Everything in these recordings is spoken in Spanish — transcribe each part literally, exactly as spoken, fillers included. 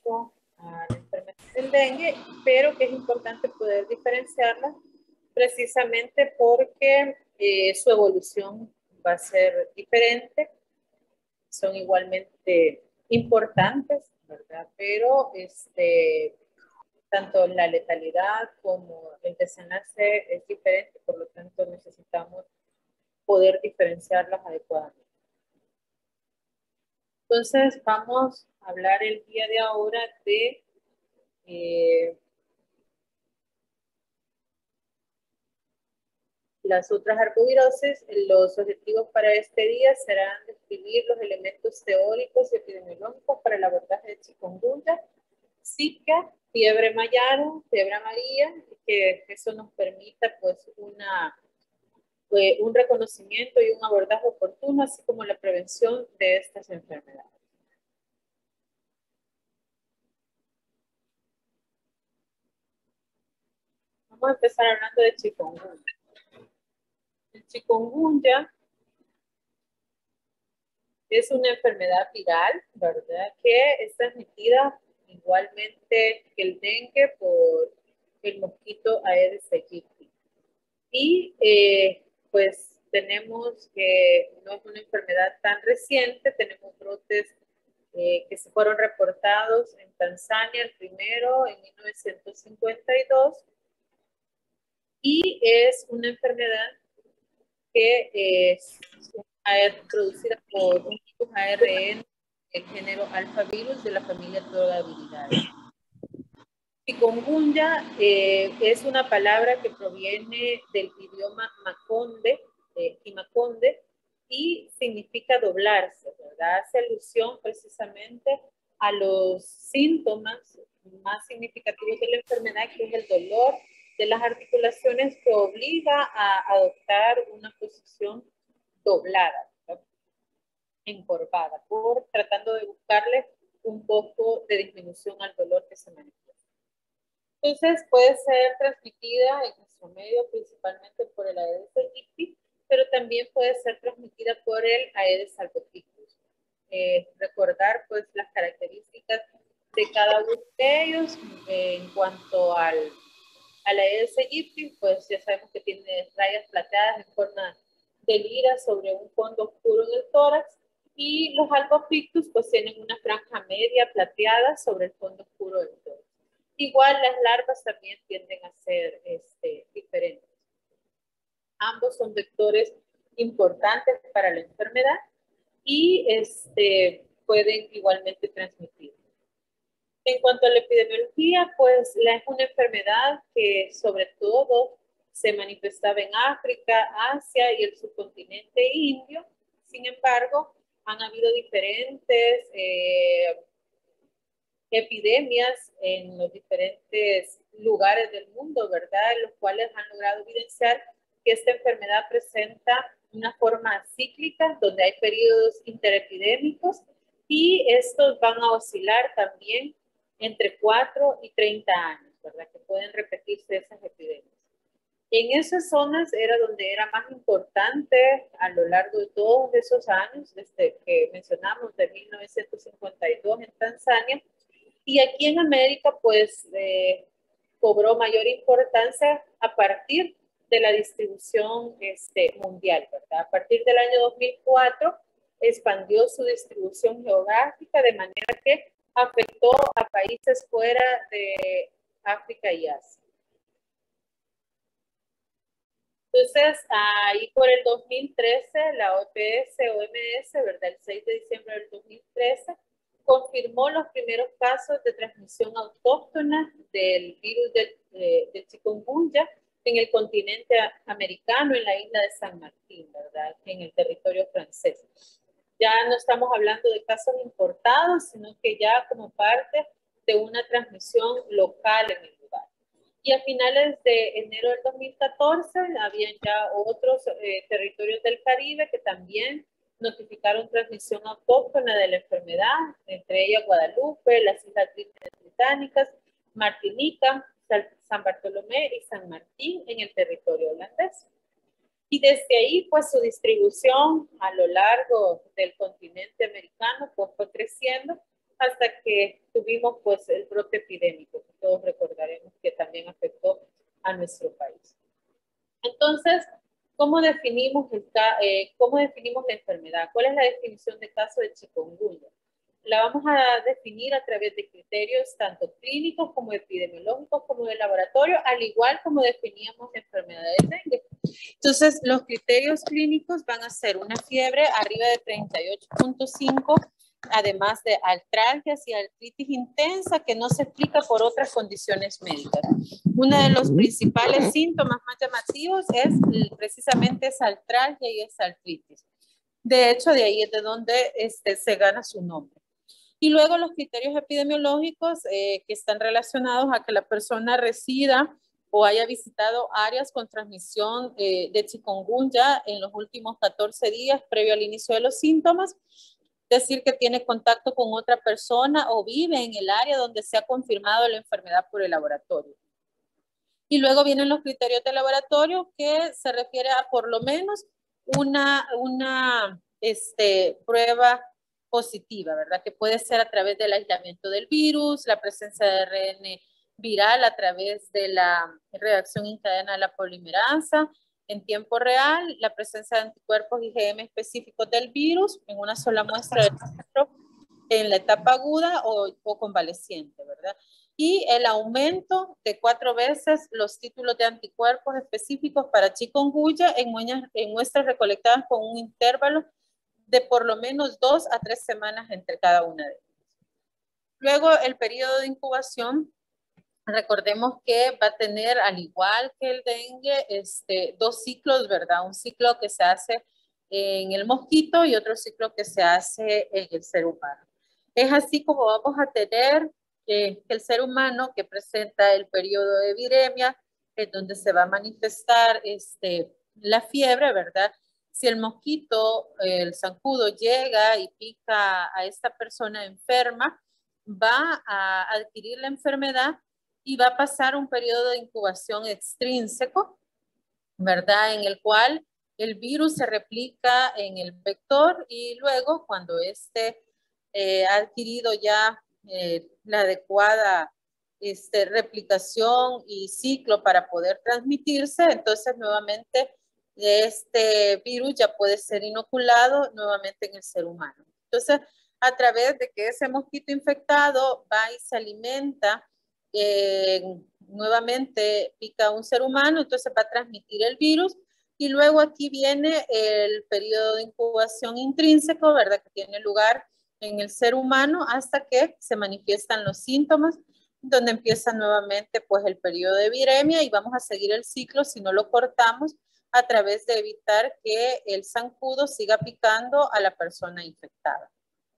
respecto a la enfermedad del dengue, pero que es importante poder diferenciarla precisamente porque eh, su evolución va a ser diferente, son igualmente importantes, ¿verdad? Pero este, tanto la letalidad como el desenlace es diferente, por lo tanto necesitamos poder diferenciarlas adecuadamente. Entonces vamos a hablar el día de ahora de eh, las otras arbovirosis. Los objetivos para este día serán describir los elementos teóricos y epidemiológicos para el abordaje de chikungunya, Zika, fiebre mayaro, fiebre amarilla, que eso nos permita pues una, eh, un reconocimiento y un abordaje oportuno, así como la prevención de estas enfermedades. Vamos a empezar hablando de chikungunya. El chikungunya es una enfermedad viral, ¿verdad? Que es transmitida igualmente que el dengue por el mosquito Aedes aegypti. Y eh, pues tenemos que no es una enfermedad tan reciente, tenemos brotes eh, que se fueron reportados en Tanzania, el primero en mil novecientos cincuenta y dos, y es una enfermedad que es producida por un virus A R N, el género alfa virus de la familia Trodaviridae. Chikungunya eh, es una palabra que proviene del idioma maconde, eh, Kimaconde, y significa doblarse, ¿verdad? Hace alusión precisamente a los síntomas más significativos de la enfermedad, que es el dolor de las articulaciones que obliga a adoptar una posición doblada, ¿verdad? Encorvada, por tratando de buscarle un poco de disminución al dolor que se manifiesta. Entonces puede ser transmitida en nuestro medio principalmente por el Aedes aegypti, pero también puede ser transmitida por el Aedes albopictus. Eh, recordar pues las características de cada uno de ellos eh, en cuanto al, al Aedes aegypti, pues ya sabemos que tiene rayas plateadas en forma de lira sobre un fondo oscuro en el tórax, y los albopictus pues tienen una franja media plateada sobre el fondo oscuro del tórax. Igual las larvas también tienden a ser este, diferentes. Ambos son vectores importantes para la enfermedad y este, pueden igualmente transmitir. En cuanto a la epidemiología, pues la es una enfermedad que sobre todo se manifestaba en África, Asia y el subcontinente indio. Sin embargo, han habido diferentes eh, epidemias en los diferentes lugares del mundo, ¿verdad? Los cuales han logrado evidenciar que esta enfermedad presenta una forma cíclica, donde hay periodos interepidémicos, y estos van a oscilar también entre cuatro y treinta años, ¿verdad? Que pueden repetirse esas epidemias. En esas zonas era donde era más importante a lo largo de todos esos años, desde que mencionamos de mil novecientos cincuenta y dos en Tanzania, y aquí en América, pues, eh, cobró mayor importancia a partir de la distribución este, mundial, ¿verdad? A partir del año dos mil cuatro, expandió su distribución geográfica de manera que afectó a países fuera de África y Asia. Entonces, ahí por el dos mil trece, la O P S, O M S, ¿verdad? El seis de diciembre del dos mil trece, confirmó los primeros casos de transmisión autóctona del virus del, eh, del chikungunya en el continente americano, en la isla de San Martín, ¿verdad? En el territorio francés. Ya no estamos hablando de casos importados, sino que ya como parte de una transmisión local en el lugar. Y a finales de enero del dos mil catorce, habían ya otros eh, territorios del Caribe que también notificaron transmisión autóctona de la enfermedad, entre ellas Guadalupe, las Islas Británicas, Martinica, San Bartolomé y San Martín en el territorio holandés. Y desde ahí, pues su distribución a lo largo del continente americano pues, fue creciendo hasta que tuvimos pues el brote epidémico, que todos recordaremos que también afectó a nuestro país. Entonces, ¿cómo definimos, el, eh, ¿cómo definimos la enfermedad? ¿Cuál es la definición de caso de chikungunya? La vamos a definir a través de criterios tanto clínicos como epidemiológicos como de laboratorio, al igual como definíamos la enfermedad de dengue. Entonces, los criterios clínicos van a ser una fiebre arriba de treinta y ocho punto cinco, además de artralgias y artritis intensa que no se explica por otras condiciones médicas. Uno de los principales síntomas más llamativos es precisamente esa artralgia y esa artritis. De hecho, de ahí es de donde este, se gana su nombre. Y luego los criterios epidemiológicos eh, que están relacionados a que la persona resida o haya visitado áreas con transmisión eh, de chikungunya en los últimos catorce días previo al inicio de los síntomas, decir que tiene contacto con otra persona o vive en el área donde se ha confirmado la enfermedad por el laboratorio. Y luego vienen los criterios de laboratorio que se refiere a por lo menos una, una este, prueba positiva, ¿verdad? Que puede ser a través del aislamiento del virus, la presencia de A R N viral a través de la reacción en cadena de la polimerasa en tiempo real, la presencia de anticuerpos I G M específicos del virus en una sola muestra de en la etapa aguda o, o convaleciente, ¿verdad? Y el aumento de cuatro veces los títulos de anticuerpos específicos para chikungunya en, en muestras recolectadas con un intervalo de por lo menos dos a tres semanas entre cada una de ellas. Luego, el periodo de incubación, recordemos que va a tener, al igual que el dengue, este, dos ciclos, ¿verdad? Un ciclo que se hace en el mosquito y otro ciclo que se hace en el ser humano. Es así como vamos a tener eh, el ser humano que presenta el periodo de viremia, en donde se va a manifestar este, la fiebre, ¿verdad? Si el mosquito, el zancudo, llega y pica a esta persona enferma, va a adquirir la enfermedad y va a pasar un periodo de incubación extrínseco, ¿verdad? En el cual el virus se replica en el vector y luego cuando este eh, ha adquirido ya eh, la adecuada este, replicación y ciclo para poder transmitirse, entonces nuevamente este virus ya puede ser inoculado nuevamente en el ser humano. Entonces, a través de que ese mosquito infectado va y se alimenta, eh, nuevamente pica a un ser humano, entonces va a transmitir el virus. Y luego aquí viene el periodo de incubación intrínseco, ¿verdad? Que tiene lugar en el ser humano hasta que se manifiestan los síntomas, donde empieza nuevamente pues el periodo de viremia y vamos a seguir el ciclo si no lo cortamos a través de evitar que el zancudo siga picando a la persona infectada.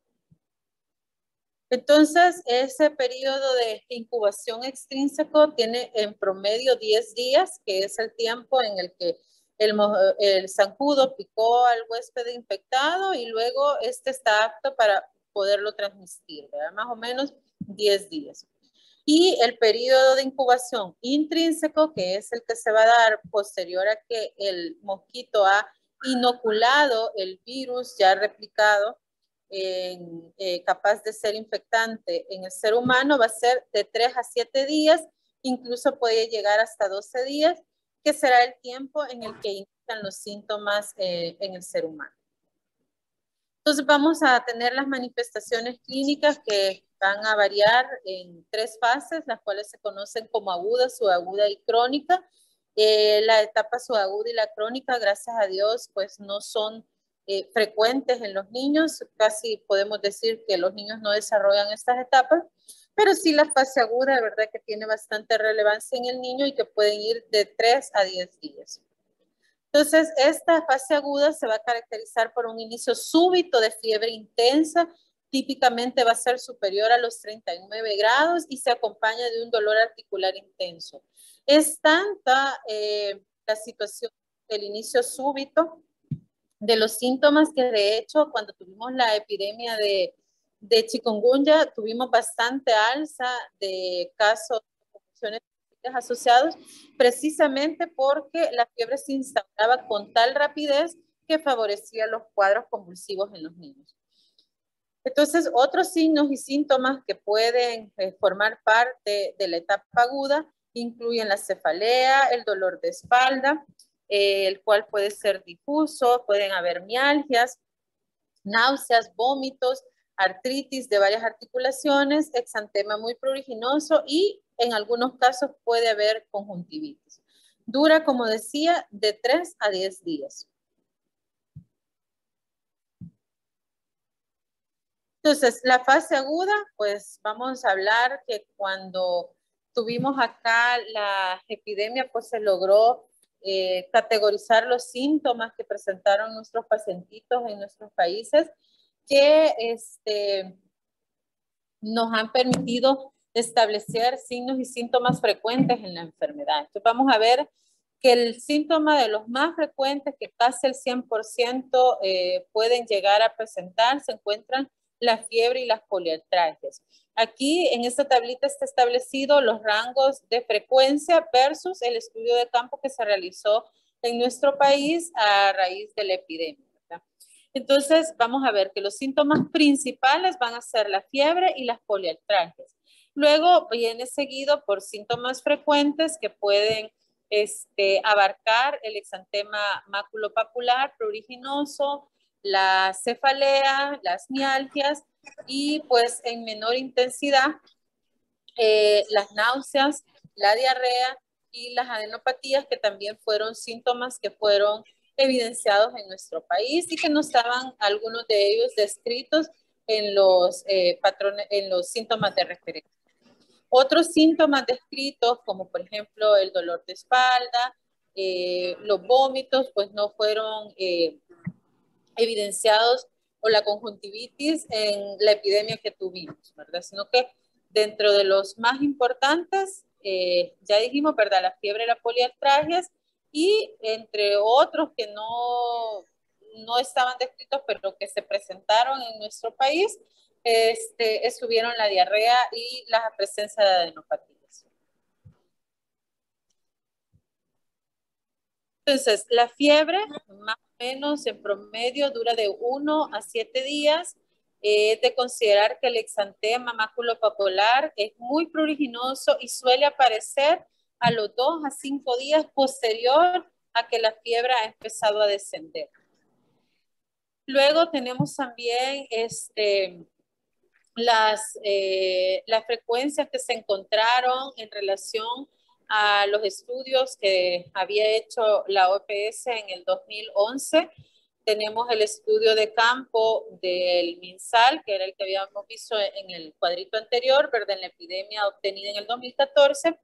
Entonces, ese periodo de incubación extrínseco tiene en promedio diez días, que es el tiempo en el que el, el zancudo picó al huésped infectado y luego este está apto para poderlo transmitir, ¿verdad? Más o menos diez días. Y el periodo de incubación intrínseco, que es el que se va a dar posterior a que el mosquito ha inoculado el virus ya replicado, En, eh, capaz de ser infectante en el ser humano, va a ser de tres a siete días, incluso puede llegar hasta doce días, que será el tiempo en el que inician los síntomas eh, en el ser humano. Entonces vamos a tener las manifestaciones clínicas que van a variar en tres fases, las cuales se conocen como aguda, subaguda y crónica. Eh, la etapa subaguda y la crónica, gracias a Dios, pues no son Eh, frecuentes en los niños, casi podemos decir que los niños no desarrollan estas etapas, pero sí la fase aguda, de verdad que tiene bastante relevancia en el niño y que pueden ir de tres a diez días. Entonces, esta fase aguda se va a caracterizar por un inicio súbito de fiebre intensa, típicamente va a ser superior a los treinta y nueve grados y se acompaña de un dolor articular intenso. Es tanta eh, la situación del inicio súbito de los síntomas que de hecho cuando tuvimos la epidemia de, de chikungunya tuvimos bastante alza de casos de convulsiones asociados precisamente porque la fiebre se instauraba con tal rapidez que favorecía los cuadros convulsivos en los niños. Entonces, otros signos y síntomas que pueden eh, formar parte de la etapa aguda incluyen la cefalea, el dolor de espalda, eh, el cual puede ser difuso, pueden haber mialgias, náuseas, vómitos, artritis de varias articulaciones, exantema muy pruriginoso y en algunos casos puede haber conjuntivitis. Dura, como decía, de tres a diez días. Entonces, la fase aguda, pues vamos a hablar que cuando tuvimos acá la epidemia, pues se logró eh, categorizar los síntomas que presentaron nuestros pacientitos en nuestros países, que este, nos han permitido establecer signos y síntomas frecuentes en la enfermedad. Entonces, vamos a ver que el síntoma de los más frecuentes, que casi el cien por ciento eh, pueden llegar a presentar, se encuentran la fiebre y las poliartralgias. Aquí en esta tablita está establecido los rangos de frecuencia versus el estudio de campo que se realizó en nuestro país a raíz de la epidemia, ¿verdad? Entonces vamos a ver que los síntomas principales van a ser la fiebre y las poliartralgias. Luego viene seguido por síntomas frecuentes que pueden este, abarcar el exantema maculopapular pruriginoso, la cefalea, las mialgias y pues en menor intensidad eh, las náuseas, la diarrea y las adenopatías, que también fueron síntomas que fueron evidenciados en nuestro país y que no estaban algunos de ellos descritos en los, eh, patrones, en los síntomas de referencia. Otros síntomas descritos, como por ejemplo el dolor de espalda, eh, los vómitos, pues no fueron eh, evidenciados, o la conjuntivitis en la epidemia que tuvimos, ¿verdad? Sino que dentro de los más importantes, eh, ya dijimos, ¿verdad? La fiebre, la poliartralgias y entre otros que no, no estaban descritos, pero que se presentaron en nuestro país, este, estuvieron la diarrea y la presencia de adenopatías. Entonces, la fiebre, más o menos en promedio, dura de uno a siete días. Es eh, de considerar que el exantema maculopapular es muy pruriginoso y suele aparecer a los dos a cinco días posterior a que la fiebre ha empezado a descender. Luego tenemos también este, las, eh, las frecuencias que se encontraron en relación a los estudios que había hecho la O P S en el dos mil once. Tenemos el estudio de campo del MinSal, que era el que habíamos visto en el cuadrito anterior, ¿verdad? En la epidemia obtenida en el dos mil catorce.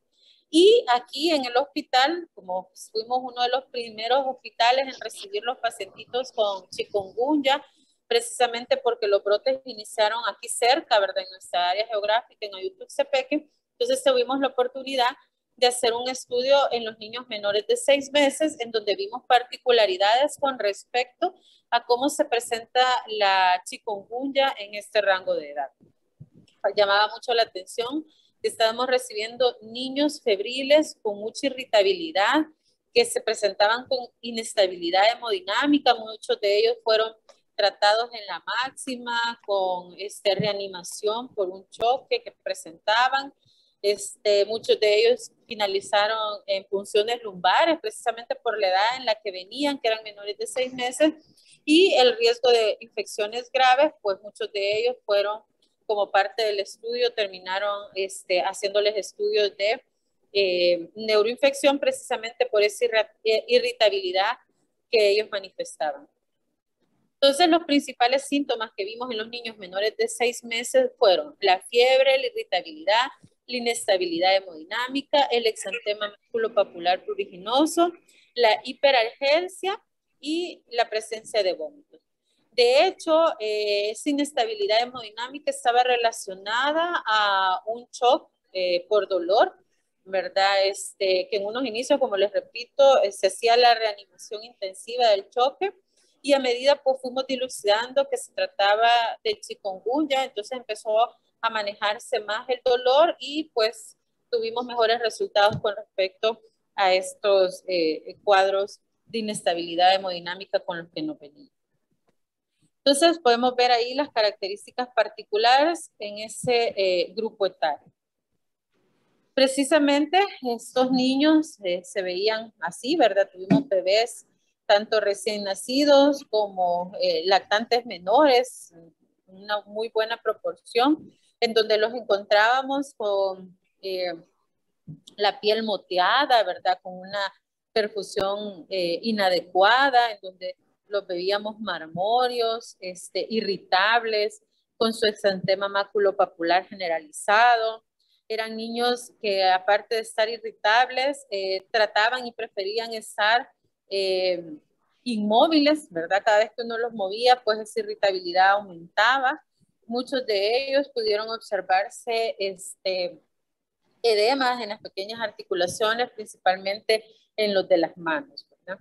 Y aquí en el hospital, como fuimos uno de los primeros hospitales en recibir los pacientitos con chikungunya, precisamente porque los brotes iniciaron aquí cerca, ¿verdad? En nuestra área geográfica, en Ayutuxtepeque. Entonces tuvimos la oportunidad de hacer un estudio en los niños menores de seis meses, en donde vimos particularidades con respecto a cómo se presenta la chikungunya en este rango de edad. Llamaba mucho la atención que estábamos recibiendo niños febriles con mucha irritabilidad, que se presentaban con inestabilidad hemodinámica. Muchos de ellos fueron tratados en la máxima con este, reanimación por un choque que presentaban. Este, muchos de ellos finalizaron en punciones lumbares, precisamente por la edad en la que venían, que eran menores de seis meses, y el riesgo de infecciones graves, pues muchos de ellos fueron, como parte del estudio, terminaron este, haciéndoles estudios de eh, neuroinfección, precisamente por esa irritabilidad que ellos manifestaban. Entonces, los principales síntomas que vimos en los niños menores de seis meses fueron la fiebre, la irritabilidad, la inestabilidad hemodinámica, el exantema maculopapular pruriginoso, la hiperalgesia y la presencia de vómitos. De hecho, eh, esa inestabilidad hemodinámica estaba relacionada a un shock eh, por dolor, ¿verdad? Este, que en unos inicios, como les repito, eh, se hacía la reanimación intensiva del choque, y a medida pues fuimos dilucidando que se trataba de chikungunya, entonces empezó a manejarse más el dolor y pues tuvimos mejores resultados con respecto a estos eh, cuadros de inestabilidad hemodinámica con los que nos venían. Entonces, podemos ver ahí las características particulares en ese eh, grupo etario. Precisamente estos niños eh, se veían así, ¿verdad? Tuvimos bebés tanto recién nacidos como eh, lactantes menores, una muy buena proporción, en donde los encontrábamos con eh, la piel moteada, ¿verdad? Con una perfusión eh, inadecuada, en donde los veíamos marmóreos, este, irritables, con su exantema maculopapular generalizado. Eran niños que, aparte de estar irritables, eh, trataban y preferían estar eh, inmóviles, ¿verdad? Cada vez que uno los movía, pues esa irritabilidad aumentaba. Muchos de ellos pudieron observarse este, edemas en las pequeñas articulaciones, principalmente en los de las manos, ¿verdad?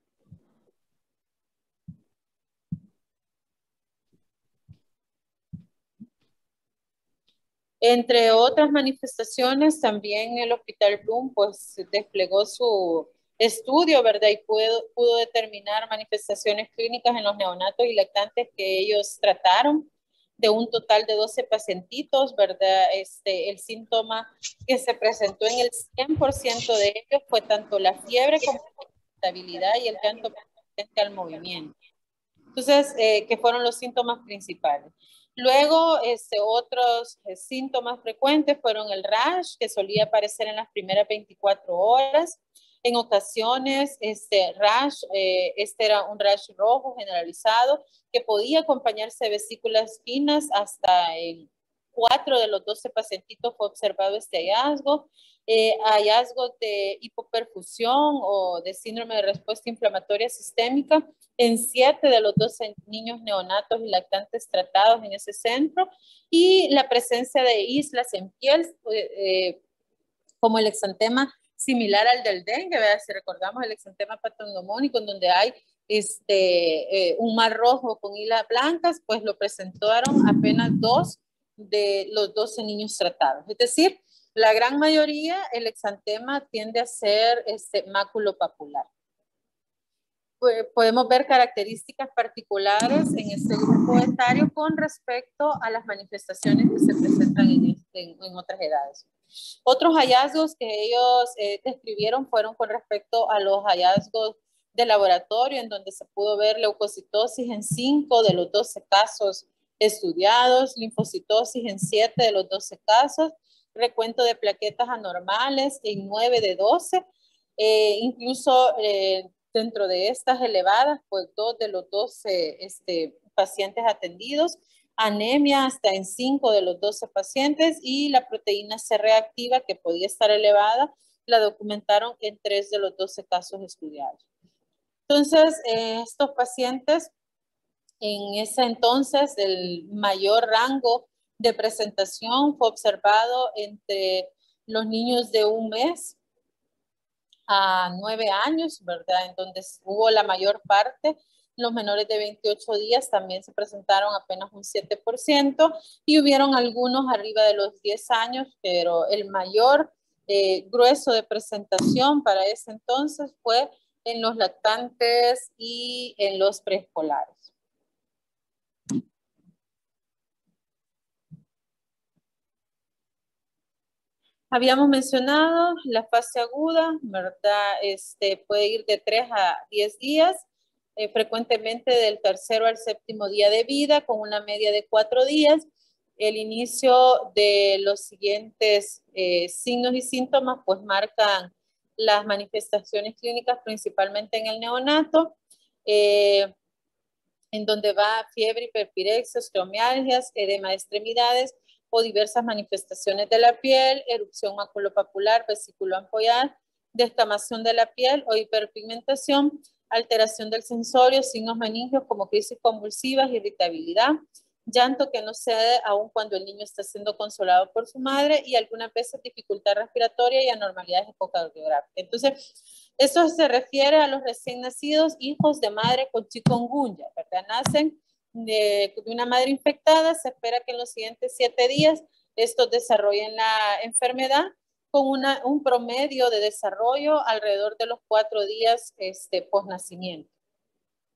Entre otras manifestaciones, también el Hospital Bloom pues desplegó su estudio, ¿verdad? Y pudo, pudo determinar manifestaciones clínicas en los neonatos y lactantes que ellos trataron, de un total de doce pacientitos, ¿verdad? Este, el síntoma que se presentó en el cien por ciento de ellos fue tanto la fiebre como la irritabilidad y el llanto persistente al movimiento. Entonces, eh, que fueron los síntomas principales. Luego, este, otros eh, síntomas frecuentes fueron el rash, que solía aparecer en las primeras veinticuatro horas. En ocasiones, este rash, eh, este era un rash rojo generalizado, que podía acompañarse de vesículas finas. Hasta en cuatro de los doce pacientitos fue observado este hallazgo. Eh, hallazgos de hipoperfusión o de síndrome de respuesta inflamatoria sistémica en siete de los doce niños neonatos y lactantes tratados en ese centro, y la presencia de islas en piel, eh, como el exantema similar al del dengue, ¿verdad? Si recordamos el exantema patognomónico, en donde hay este, eh, un mar rojo con hilas blancas, pues lo presentaron apenas dos de los doce niños tratados. Es decir, la gran mayoría, el exantema tiende a ser este, maculopapular. Podemos ver características particulares en este grupo etario con respecto a las manifestaciones que se presentan en, este, en, en otras edades. Otros hallazgos que ellos eh, describieron fueron con respecto a los hallazgos de laboratorio, en donde se pudo ver leucocitosis en cinco de los doce casos estudiados, linfocitosis en siete de los doce casos, recuento de plaquetas anormales en nueve de doce, eh, incluso eh, dentro de estas elevadas, pues dos de los doce este, pacientes atendidos, anemia hasta en cinco de los doce pacientes, y la proteína C reactiva, que podía estar elevada, la documentaron en tres de los doce casos estudiados. Entonces, eh, estos pacientes, en ese entonces, el mayor rango de presentación fue observado entre los niños de un mes a nueve años, ¿verdad? En donde hubo la mayor parte. Los menores de veintiocho días también se presentaron apenas un siete por ciento, y hubieron algunos arriba de los diez años, pero el mayor eh, grueso de presentación para ese entonces fue en los lactantes y en los preescolares. Habíamos mencionado la fase aguda, ¿verdad? Este, puede ir de tres a diez días, eh, frecuentemente del tercero al séptimo día de vida, con una media de cuatro días. El inicio de los siguientes eh, signos y síntomas, pues marcan las manifestaciones clínicas, principalmente en el neonato, eh, en donde va fiebre, hiperpirexia, osteomialgias, edema de extremidades o diversas manifestaciones de la piel, erupción maculopapular, vesículo ampollar, descamación de la piel o hiperpigmentación, alteración del sensorio, signos meningios como crisis convulsivas, irritabilidad, llanto que no cede aun cuando el niño está siendo consolado por su madre, y algunas veces dificultad respiratoria y anormalidades ecocardiográficas. Entonces, esto se refiere a los recién nacidos hijos de madre con chikungunya, ¿verdad? Nacen de, de una madre infectada, se espera que en los siguientes siete días estos desarrollen la enfermedad, con una, un promedio de desarrollo alrededor de los cuatro días este, post nacimiento.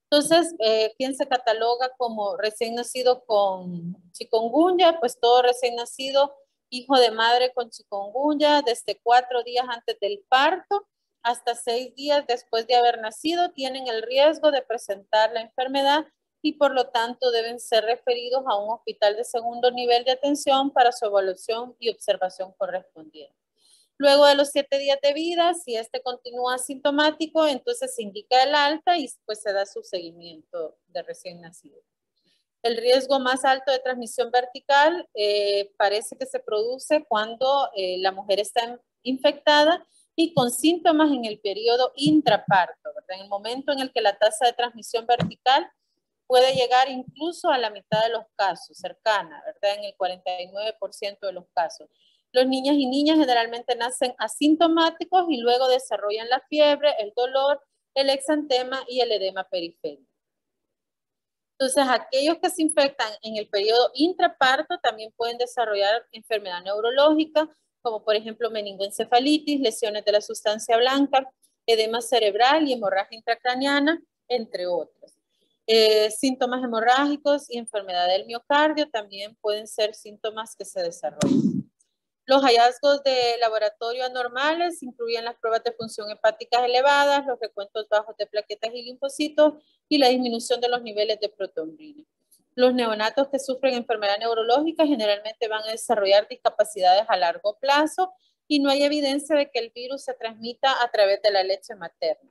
Entonces, eh, ¿quién se cataloga como recién nacido con chikungunya? Pues todo recién nacido, hijo de madre con chikungunya, desde cuatro días antes del parto hasta seis días después de haber nacido, tienen el riesgo de presentar la enfermedad y por lo tanto deben ser referidos a un hospital de segundo nivel de atención para su evaluación y observación correspondiente. Luego de los siete días de vida, si este continúa asintomático, entonces se indica el alta y pues se da su seguimiento de recién nacido. El riesgo más alto de transmisión vertical eh, parece que se produce cuando eh, la mujer está infectada y con síntomas en el periodo intraparto, ¿verdad? En el momento en el que la tasa de transmisión vertical puede llegar incluso a la mitad de los casos, cercana, ¿verdad? En el cuarenta y nueve por ciento de los casos. Los niños y niñas generalmente nacen asintomáticos y luego desarrollan la fiebre, el dolor, el exantema y el edema periférico. Entonces, aquellos que se infectan en el periodo intraparto también pueden desarrollar enfermedad neurológica, como por ejemplo meningoencefalitis, lesiones de la sustancia blanca, edema cerebral y hemorragia intracraniana, entre otros. Eh, síntomas hemorrágicos y enfermedad del miocardio también pueden ser síntomas que se desarrollan. Los hallazgos de laboratorio anormales incluyen las pruebas de función hepática elevadas, los recuentos bajos de plaquetas y linfocitos y la disminución de los niveles de protonina. Los neonatos que sufren enfermedad neurológica generalmente van a desarrollar discapacidades a largo plazo y no hay evidencia de que el virus se transmita a través de la leche materna.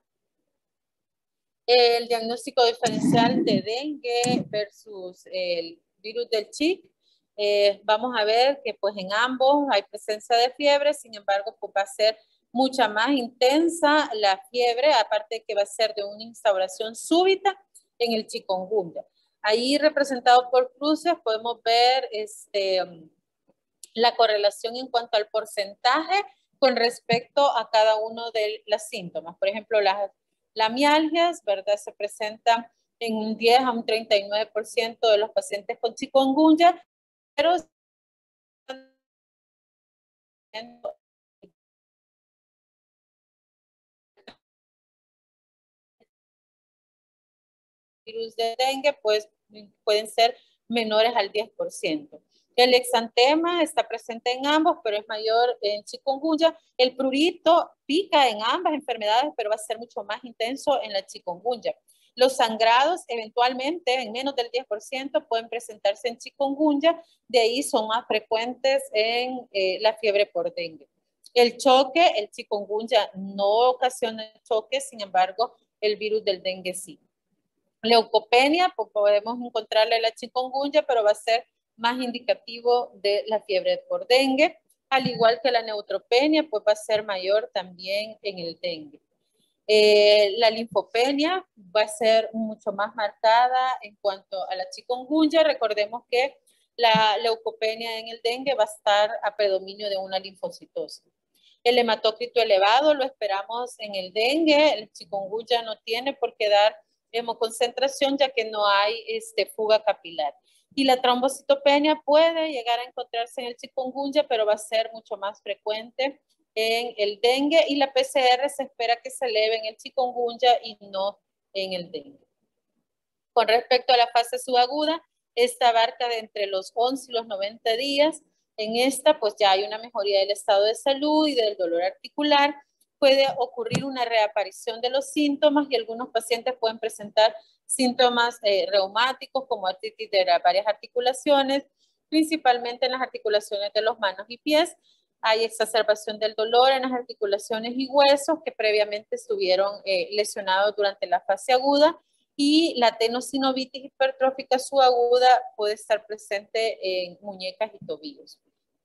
El diagnóstico diferencial de dengue versus el virus del Zika. Eh, vamos a ver que pues en ambos hay presencia de fiebre, sin embargo pues va a ser mucha más intensa la fiebre, aparte de que va a ser de una instauración súbita en el chikungunya. Ahí representado por cruces podemos ver este, la correlación en cuanto al porcentaje con respecto a cada uno de los síntomas. Por ejemplo, las, las mialgias, ¿verdad? Se presentan en un diez a un treinta y nueve por ciento de los pacientes con chikungunya, pero virus de dengue pues pueden ser menores al diez por ciento. El exantema está presente en ambos, pero es mayor en chikungunya. El prurito pica en ambas enfermedades, pero va a ser mucho más intenso en la chikungunya. Los sangrados eventualmente en menos del diez por ciento pueden presentarse en chikungunya, de ahí son más frecuentes en eh, la fiebre por dengue. El choque, el chikungunya no ocasiona choque, sin embargo, el virus del dengue sí. Leucopenia, pues podemos encontrarle la chikungunya, pero va a ser más indicativo de la fiebre por dengue, al igual que la neutropenia, pues va a ser mayor también en el dengue. Eh, la linfopenia va a ser mucho más marcada en cuanto a la chikungunya. Recordemos que la leucopenia en el dengue va a estar a predominio de una linfocitosis. El hematócrito elevado lo esperamos en el dengue, el chikungunya no tiene por qué dar hemoconcentración ya que no hay este, fuga capilar. Y la trombocitopenia puede llegar a encontrarse en el chikungunya, pero va a ser mucho más frecuente en el dengue y la P C R se espera que se eleve en el chikungunya y no en el dengue. Con respecto a la fase subaguda, esta abarca de entre los once y los noventa días. En esta, pues ya hay una mejoría del estado de salud y del dolor articular. Puede ocurrir una reaparición de los síntomas y algunos pacientes pueden presentar síntomas eh, reumáticos como artritis de varias articulaciones, principalmente en las articulaciones de los manos y pies. Hay exacerbación del dolor en las articulaciones y huesos que previamente estuvieron eh, lesionados durante la fase aguda. Y la tenosinovitis hipertrófica subaguda puede estar presente en muñecas y tobillos.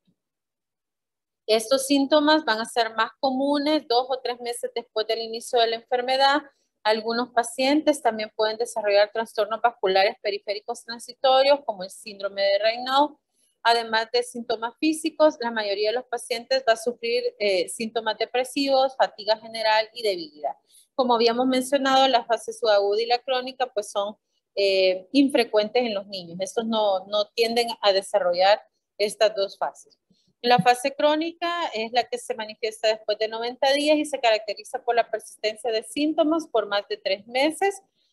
Estos síntomas van a ser más comunes dos o tres meses después del inicio de la enfermedad. Algunos pacientes también pueden desarrollar trastornos vasculares periféricos transitorios como el síndrome de Raynaud. Además de síntomas físicos, la mayoría de los pacientes va a sufrir eh, síntomas depresivos, fatiga general y debilidad. Como habíamos mencionado, la fase subaguda y la crónica pues son eh, infrecuentes en los niños. Estos no, no tienden a desarrollar estas dos fases. La fase crónica es la que se manifiesta después de noventa días y se caracteriza por la persistencia de síntomas por más de tres meses.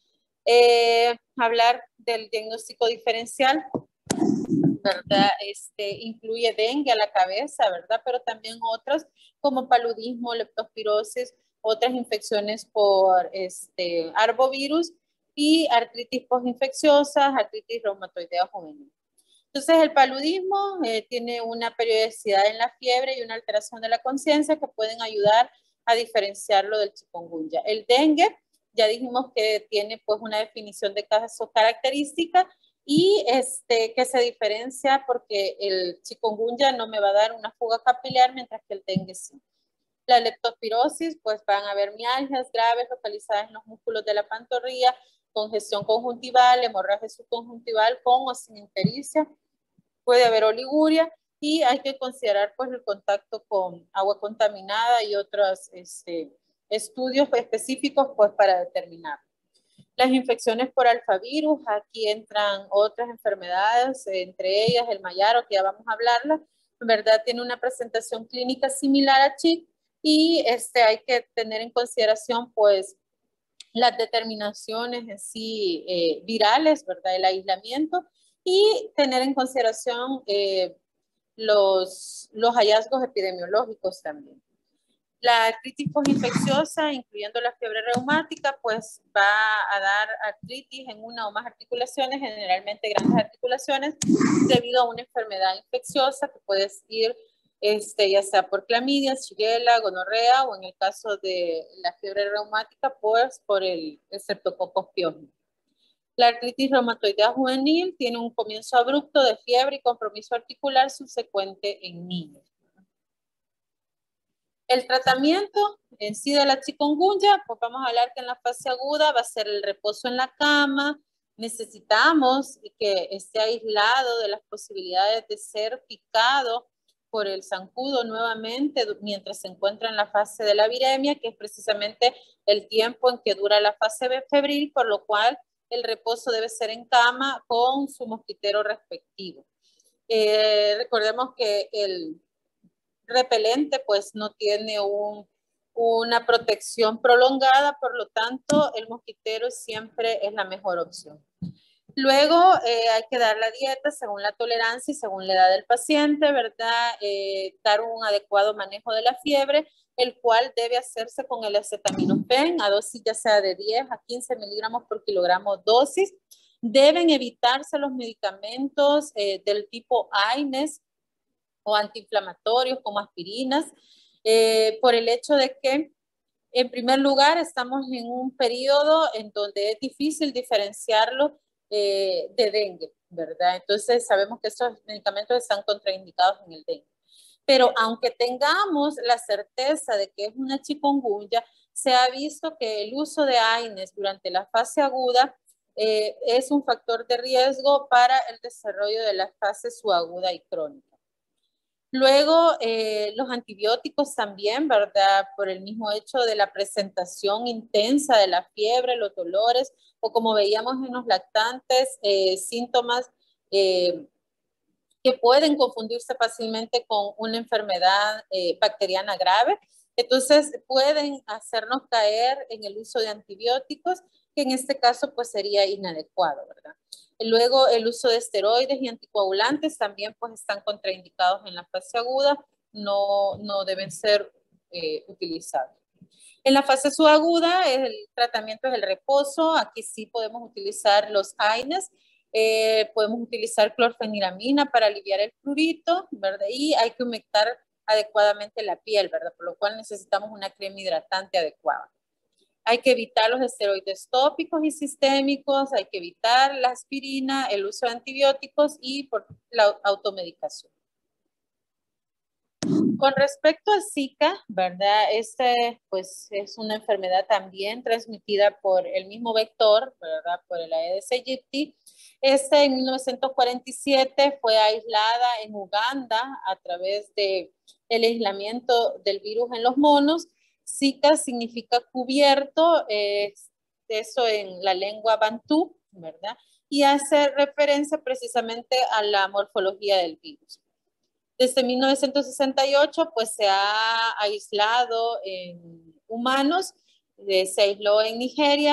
Eh, hablar del diagnóstico diferencial, ¿verdad? Este, incluye dengue a la cabeza, ¿verdad? Pero también otras como paludismo, leptospirosis, otras infecciones por este, arbovirus y artritis postinfecciosa, artritis reumatoidea juvenil. Entonces, el paludismo eh, tiene una periodicidad en la fiebre y una alteración de la conciencia que pueden ayudar a diferenciarlo del chikungunya. El dengue, ya dijimos que tiene pues una definición de caso característica y este, que se diferencia porque el chikungunya no me va a dar una fuga capilar, mientras que el dengue sí. La leptospirosis, pues van a haber mialgias graves localizadas en los músculos de la pantorrilla, congestión conjuntival, hemorragia subconjuntival con o sin ictericia, puede haber oliguria y hay que considerar pues el contacto con agua contaminada y otros este, estudios específicos pues para determinar. Las infecciones por alfavirus, aquí entran otras enfermedades, entre ellas el mayaro, que ya vamos a hablarla, en verdad tiene una presentación clínica similar a Chick y este, hay que tener en consideración pues las determinaciones en sí eh, virales, ¿verdad? El aislamiento y tener en consideración eh, los, los hallazgos epidemiológicos también. La artritis postinfecciosa, incluyendo la fiebre reumática, pues va a dar artritis en una o más articulaciones, generalmente grandes articulaciones, debido a una enfermedad infecciosa que puede ir este, ya sea por clamidia, shigella, gonorrea o en el caso de la fiebre reumática, pues por el Streptococcus pyogenes. La artritis reumatoidea juvenil tiene un comienzo abrupto de fiebre y compromiso articular subsecuente en niños. El tratamiento en sí de la chikungunya, pues vamos a hablar que en la fase aguda va a ser el reposo en la cama. Necesitamos que esté aislado de las posibilidades de ser picado por el zancudo nuevamente mientras se encuentra en la fase de la viremia, que es precisamente el tiempo en que dura la fase febril, por lo cual el reposo debe ser en cama con su mosquitero respectivo. Eh, recordemos que el repelente pues no tiene un, una protección prolongada, por lo tanto el mosquitero siempre es la mejor opción. Luego eh, hay que dar la dieta según la tolerancia y según la edad del paciente, ¿verdad? Eh, dar un adecuado manejo de la fiebre, el cual debe hacerse con el acetaminofén a dosis ya sea de diez a quince miligramos por kilogramo dosis. Deben evitarse los medicamentos eh, del tipo A I N E S o antiinflamatorios como aspirinas, eh, por el hecho de que, en primer lugar, estamos en un periodo en donde es difícil diferenciarlo eh, de dengue, ¿verdad? Entonces sabemos que estos medicamentos están contraindicados en el dengue. Pero aunque tengamos la certeza de que es una chikungunya, se ha visto que el uso de A I N E S durante la fase aguda eh, es un factor de riesgo para el desarrollo de la fase subaguda y crónica. Luego, eh, los antibióticos también, ¿verdad? Por el mismo hecho de la presentación intensa de la fiebre, los dolores, o como veíamos en los lactantes, eh, síntomas eh, que pueden confundirse fácilmente con una enfermedad eh, bacteriana grave. Entonces, pueden hacernos caer en el uso de antibióticos, que en este caso, pues, sería inadecuado, ¿verdad? Luego, el uso de esteroides y anticoagulantes también pues están contraindicados en la fase aguda, no, no deben ser eh, utilizados. En la fase subaguda, el tratamiento es el reposo. Aquí sí podemos utilizar los A I N E S, eh, podemos utilizar clorfeniramina para aliviar el prurito, ¿verdad? Y hay que humectar adecuadamente la piel, ¿verdad? Por lo cual necesitamos una crema hidratante adecuada. Hay que evitar los esteroides tópicos y sistémicos, hay que evitar la aspirina, el uso de antibióticos y por la automedicación. Con respecto a Zika, ¿verdad? Este pues es una enfermedad también transmitida por el mismo vector, ¿verdad? Por el Aedes aegypti. Este en mil novecientos cuarenta y siete fue aislada en Uganda a través del aislamiento del virus en los monos. Zika significa cubierto, eh, eso en la lengua bantú, ¿verdad? Y hace referencia precisamente a la morfología del virus. Desde mil novecientos sesenta y ocho, pues se ha aislado en humanos, se aisló en Nigeria,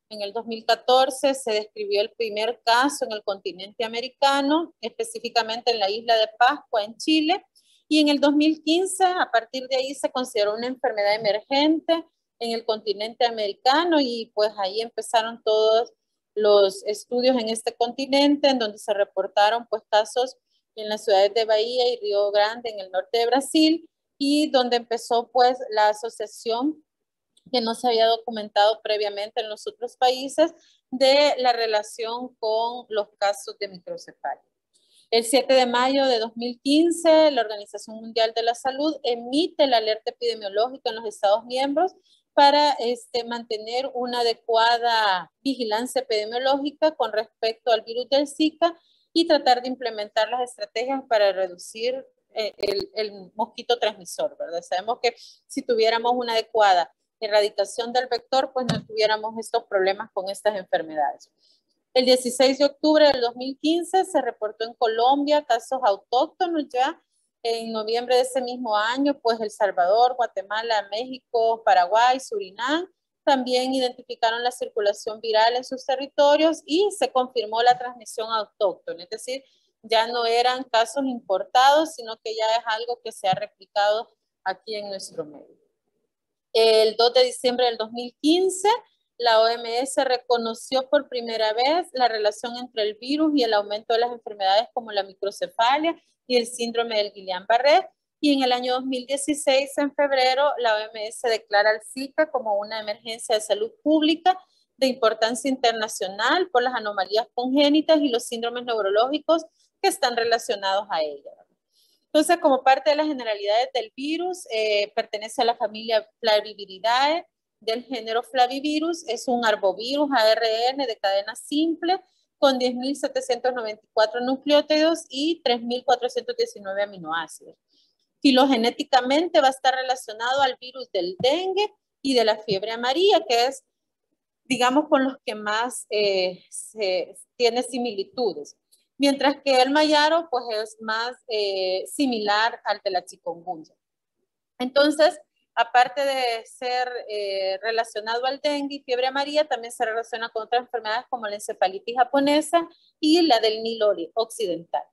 En el dos mil catorce se describió el primer caso en el continente americano, específicamente en la isla de Pascua, en Chile, y en el dos mil quince, a partir de ahí, se consideró una enfermedad emergente en el continente americano y pues ahí empezaron todos los estudios en este continente, en donde se reportaron pues casos en las ciudades de Bahía y Río Grande, en el norte de Brasil, y donde empezó pues la asociación que no se había documentado previamente en los otros países de la relación con los casos de microcefalia. El siete de mayo de dos mil quince, la Organización Mundial de la Salud emite la alerta epidemiológica en los Estados miembros para este, mantener una adecuada vigilancia epidemiológica con respecto al virus del Zika y tratar de implementar las estrategias para reducir eh, el, el mosquito transmisor, ¿verdad? Sabemos que si tuviéramos una adecuada erradicación del vector, pues no tuviéramos estos problemas con estas enfermedades. El dieciséis de octubre del dos mil quince se reportó en Colombia casos autóctonos ya. En noviembre de ese mismo año, pues El Salvador, Guatemala, México, Paraguay, Surinam, también identificaron la circulación viral en sus territorios y se confirmó la transmisión autóctona. Es decir, ya no eran casos importados, sino que ya es algo que se ha replicado aquí en nuestro medio. El dos de diciembre del dos mil quince, la O M S reconoció por primera vez la relación entre el virus y el aumento de las enfermedades como la microcefalia y el síndrome del Guillain-Barré. Y en el año dos mil dieciséis, en febrero, la O M S declara el Zika como una emergencia de salud pública de importancia internacional por las anomalías congénitas y los síndromes neurológicos que están relacionados a ella. Entonces, como parte de las generalidades del virus, eh, pertenece a la familia Flaviviridae del género Flavivirus. Es un arbovirus A R N de cadena simple con diez mil setecientos noventa y cuatro nucleótidos y tres mil cuatrocientos diecinueve aminoácidos. Filogenéticamente va a estar relacionado al virus del dengue y de la fiebre amarilla, que es, digamos, con los que más eh, se, tiene similitudes. Mientras que el mayaro pues es más eh, similar al de la chikungunya. Entonces, aparte de ser eh, relacionado al dengue y fiebre amarilla, también se relaciona con otras enfermedades como la encefalitis japonesa y la del Nilo occidental.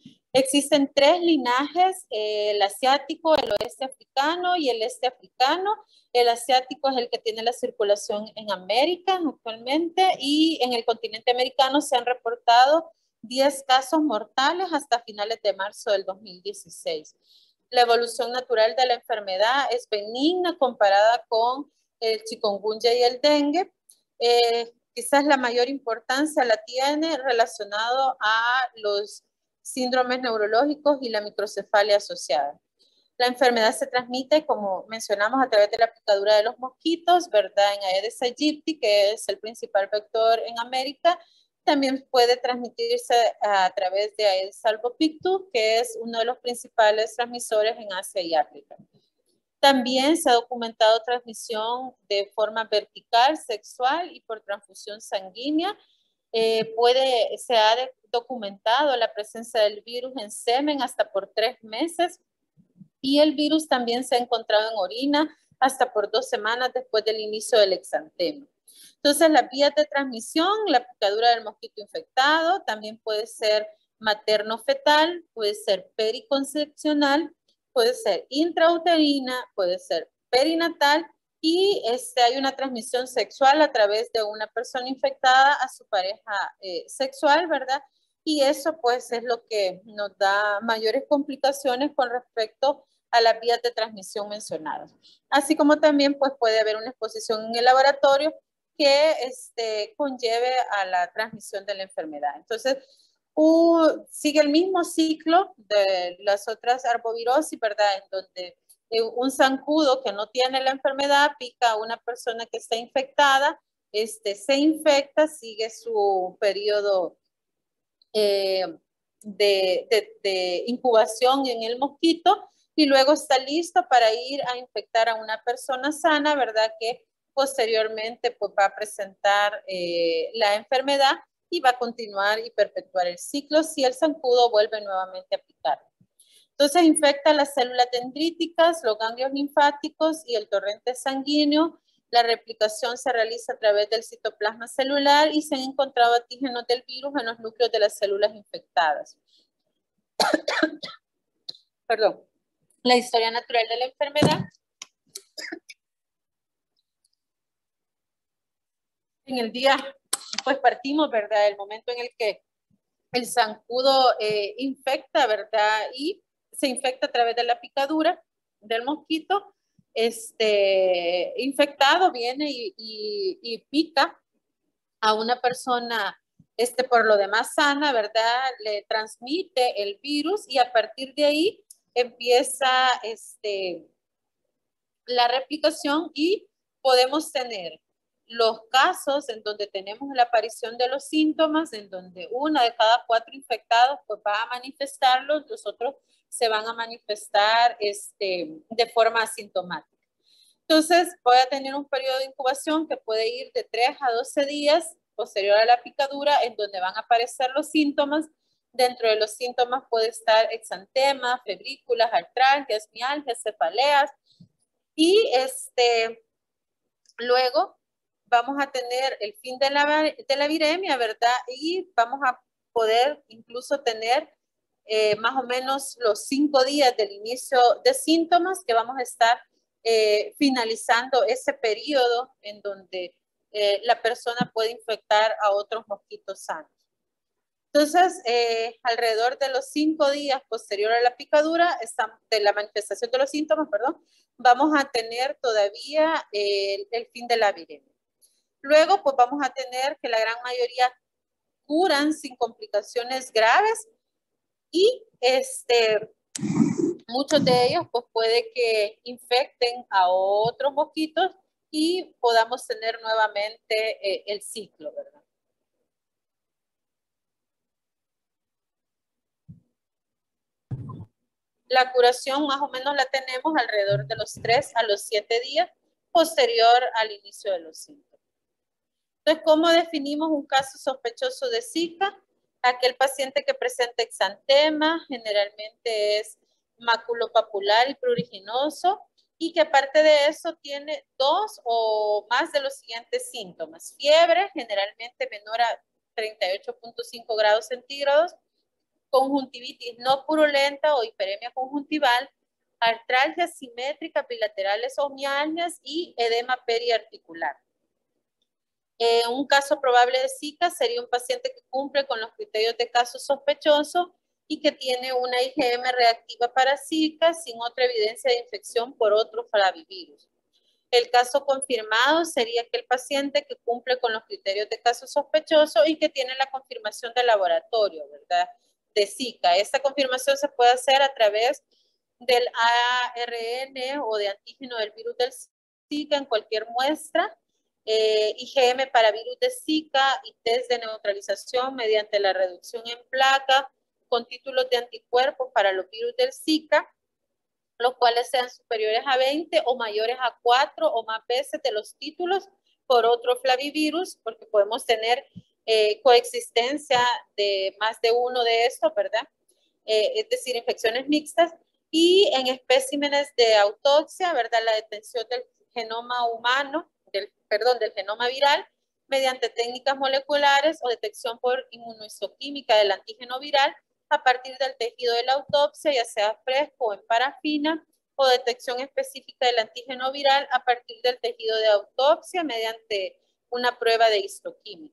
Existen tres linajes, eh, el asiático, el oeste africano y el este africano. El asiático es el que tiene la circulación en América actualmente y en el continente americano se han reportado diez casos mortales hasta finales de marzo del dos mil dieciséis. La evolución natural de la enfermedad es benigna comparada con el chikungunya y el dengue. Eh, quizás la mayor importancia la tiene relacionado a los síndromes neurológicos y la microcefalia asociada. La enfermedad se transmite, como mencionamos, a través de la picadura de los mosquitos, ¿verdad? En Aedes aegypti, que es el principal vector en América. También puede transmitirse a través de Aedes albopictus, que es uno de los principales transmisores en Asia y África. También se ha documentado transmisión de forma vertical, sexual y por transfusión sanguínea. Eh, puede, se ha documentado la presencia del virus en semen hasta por tres meses y el virus también se ha encontrado en orina hasta por dos semanas después del inicio del exantema. Entonces, las vías de transmisión, la picadura del mosquito infectado, también puede ser materno-fetal, puede ser periconcepcional, puede ser intrauterina, puede ser perinatal y este, hay una transmisión sexual a través de una persona infectada a su pareja eh, sexual, ¿verdad? Y eso pues es lo que nos da mayores complicaciones con respecto a las vías de transmisión mencionadas. Así como también pues puede haber una exposición en el laboratorio que este, conlleve a la transmisión de la enfermedad. Entonces, uh, sigue el mismo ciclo de las otras arbovirosis, ¿verdad? En donde un zancudo que no tiene la enfermedad pica a una persona que está infectada, este, se infecta, sigue su periodo eh, de, de, de incubación en el mosquito y luego está listo para ir a infectar a una persona sana, ¿verdad? Que posteriormente pues, va a presentar eh, la enfermedad y va a continuar y perpetuar el ciclo si el zancudo vuelve nuevamente a picar. Entonces infecta las células dendríticas, los ganglios linfáticos y el torrente sanguíneo La replicación se realiza a través del citoplasma celular y se han encontrado antígenos del virus en los núcleos de las células infectadas. Perdón. La historia natural de la enfermedad. En el día, pues partimos, ¿verdad? El momento en el que el zancudo eh, infecta, ¿verdad? Y se infecta a través de la picadura del mosquito. Este infectado viene y, y, y pica a una persona, este, por lo demás sana, ¿verdad? Le transmite el virus y a partir de ahí empieza este, la replicación y podemos tener los casos en donde tenemos la aparición de los síntomas, en donde una de cada cuatro infectados pues va a manifestarlos, los otros se van a manifestar este, de forma asintomática. Entonces, voy a tener un periodo de incubación que puede ir de tres a doce días posterior a la picadura, en donde van a aparecer los síntomas. Dentro de los síntomas puede estar exantema, febrículas, artralgias, mialgias, cefaleas. Y este, luego vamos a tener el fin de la, de la viremia, ¿verdad? Y vamos a poder incluso tener eh, más o menos los cinco días del inicio de síntomas que vamos a estar eh, finalizando ese periodo en donde eh, la persona puede infectar a otros mosquitos sanos. Entonces, eh, alrededor de los cinco días posterior a la picadura, de la manifestación de los síntomas, perdón, vamos a tener todavía el, el fin de la viremia. Luego, pues vamos a tener que la gran mayoría curan sin complicaciones graves y este, muchos de ellos pues puede que infecten a otros mosquitos y podamos tener nuevamente eh, el ciclo, ¿verdad? La curación más o menos la tenemos alrededor de los tres a los siete días posterior al inicio de los síntomas. Entonces, ¿cómo definimos un caso sospechoso de Zika? Aquel paciente que presenta exantema, generalmente es maculopapular y pruriginoso, y que aparte de eso tiene dos o más de los siguientes síntomas. Fiebre, generalmente menor a treinta y ocho punto cinco grados centígrados, conjuntivitis no purulenta o hiperemia conjuntival, artralgias simétricas bilaterales o mialgias y edema periarticular. Eh, un caso probable de Zika sería un paciente que cumple con los criterios de caso sospechoso y que tiene una I G M reactiva para Zika sin otra evidencia de infección por otro flavivirus. El caso confirmado sería aquel paciente que cumple con los criterios de caso sospechoso y que tiene la confirmación de laboratorio, ¿verdad? De Zika. Esta confirmación se puede hacer a través del A R N o de antígeno del virus del Zika en cualquier muestra, eh, I G M para virus de Zika y test de neutralización mediante la reducción en placa con títulos de anticuerpos para los virus del Zika, los cuales sean superiores a veinte o mayores a cuatro o más veces de los títulos por otro flavivirus, porque podemos tener eh, coexistencia de más de uno de estos, ¿verdad? Eh, es decir, infecciones mixtas, y en especímenes de autopsia, ¿verdad? La detención del genoma humano, del, perdón, del genoma viral, mediante técnicas moleculares o detección por inmunohistoquímica del antígeno viral, a partir del tejido de la autopsia, ya sea fresco o en parafina, o detección específica del antígeno viral a partir del tejido de autopsia mediante una prueba de histoquímica.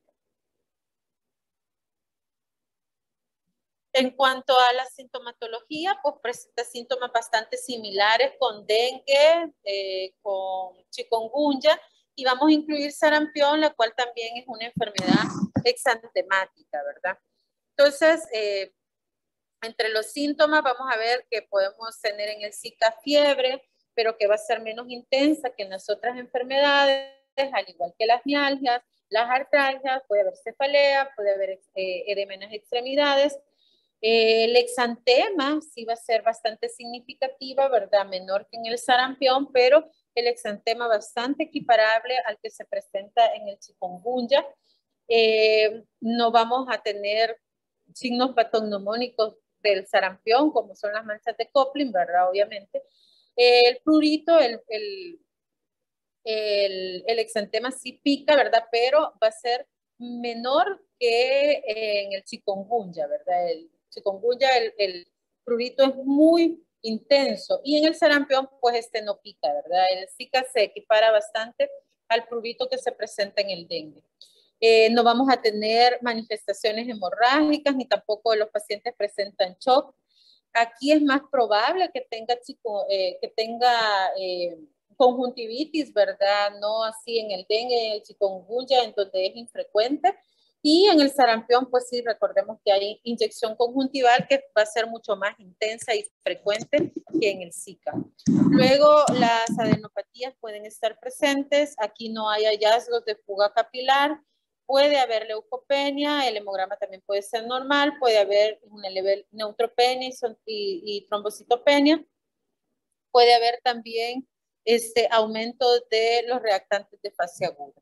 En cuanto a la sintomatología, pues presenta síntomas bastante similares con dengue, eh, con chikungunya, y vamos a incluir sarampión, la cual también es una enfermedad exantemática, ¿verdad? Entonces, eh, entre los síntomas vamos a ver que podemos tener en el Zika fiebre, pero que va a ser menos intensa que en las otras enfermedades, al igual que las mialgias, las artralgias, puede haber cefalea, puede haber eh, edema en las extremidades. Eh, el exantema sí va a ser bastante significativa, ¿verdad? Menor que en el sarampión, pero el exantema bastante equiparable al que se presenta en el chikungunya. Eh, no vamos a tener signos patognomónicos del sarampión, como son las manchas de Kopling, ¿verdad? Obviamente. Eh, el prurito, el, el, el, el exantema sí pica, ¿verdad? Pero va a ser menor que en el chikungunya, ¿verdad? El chikungunya, el, el prurito es muy intenso y en el sarampión pues este no pica, ¿verdad? El Zika se equipara bastante al prurito que se presenta en el dengue. Eh, no vamos a tener manifestaciones hemorrágicas ni tampoco los pacientes presentan shock. Aquí es más probable que tenga, chico, eh, que tenga eh, conjuntivitis, ¿verdad? No así en el dengue, en el chikungunya, en donde es infrecuente. Y en el sarampión, pues sí, recordemos que hay inyección conjuntival que va a ser mucho más intensa y frecuente que en el Zika. Luego, las adenopatías pueden estar presentes. Aquí no hay hallazgos de fuga capilar. Puede haber leucopenia, el hemograma también puede ser normal, puede haber una leve neutropenia y, y, y trombocitopenia. Puede haber también este aumento de los reactantes de fase aguda.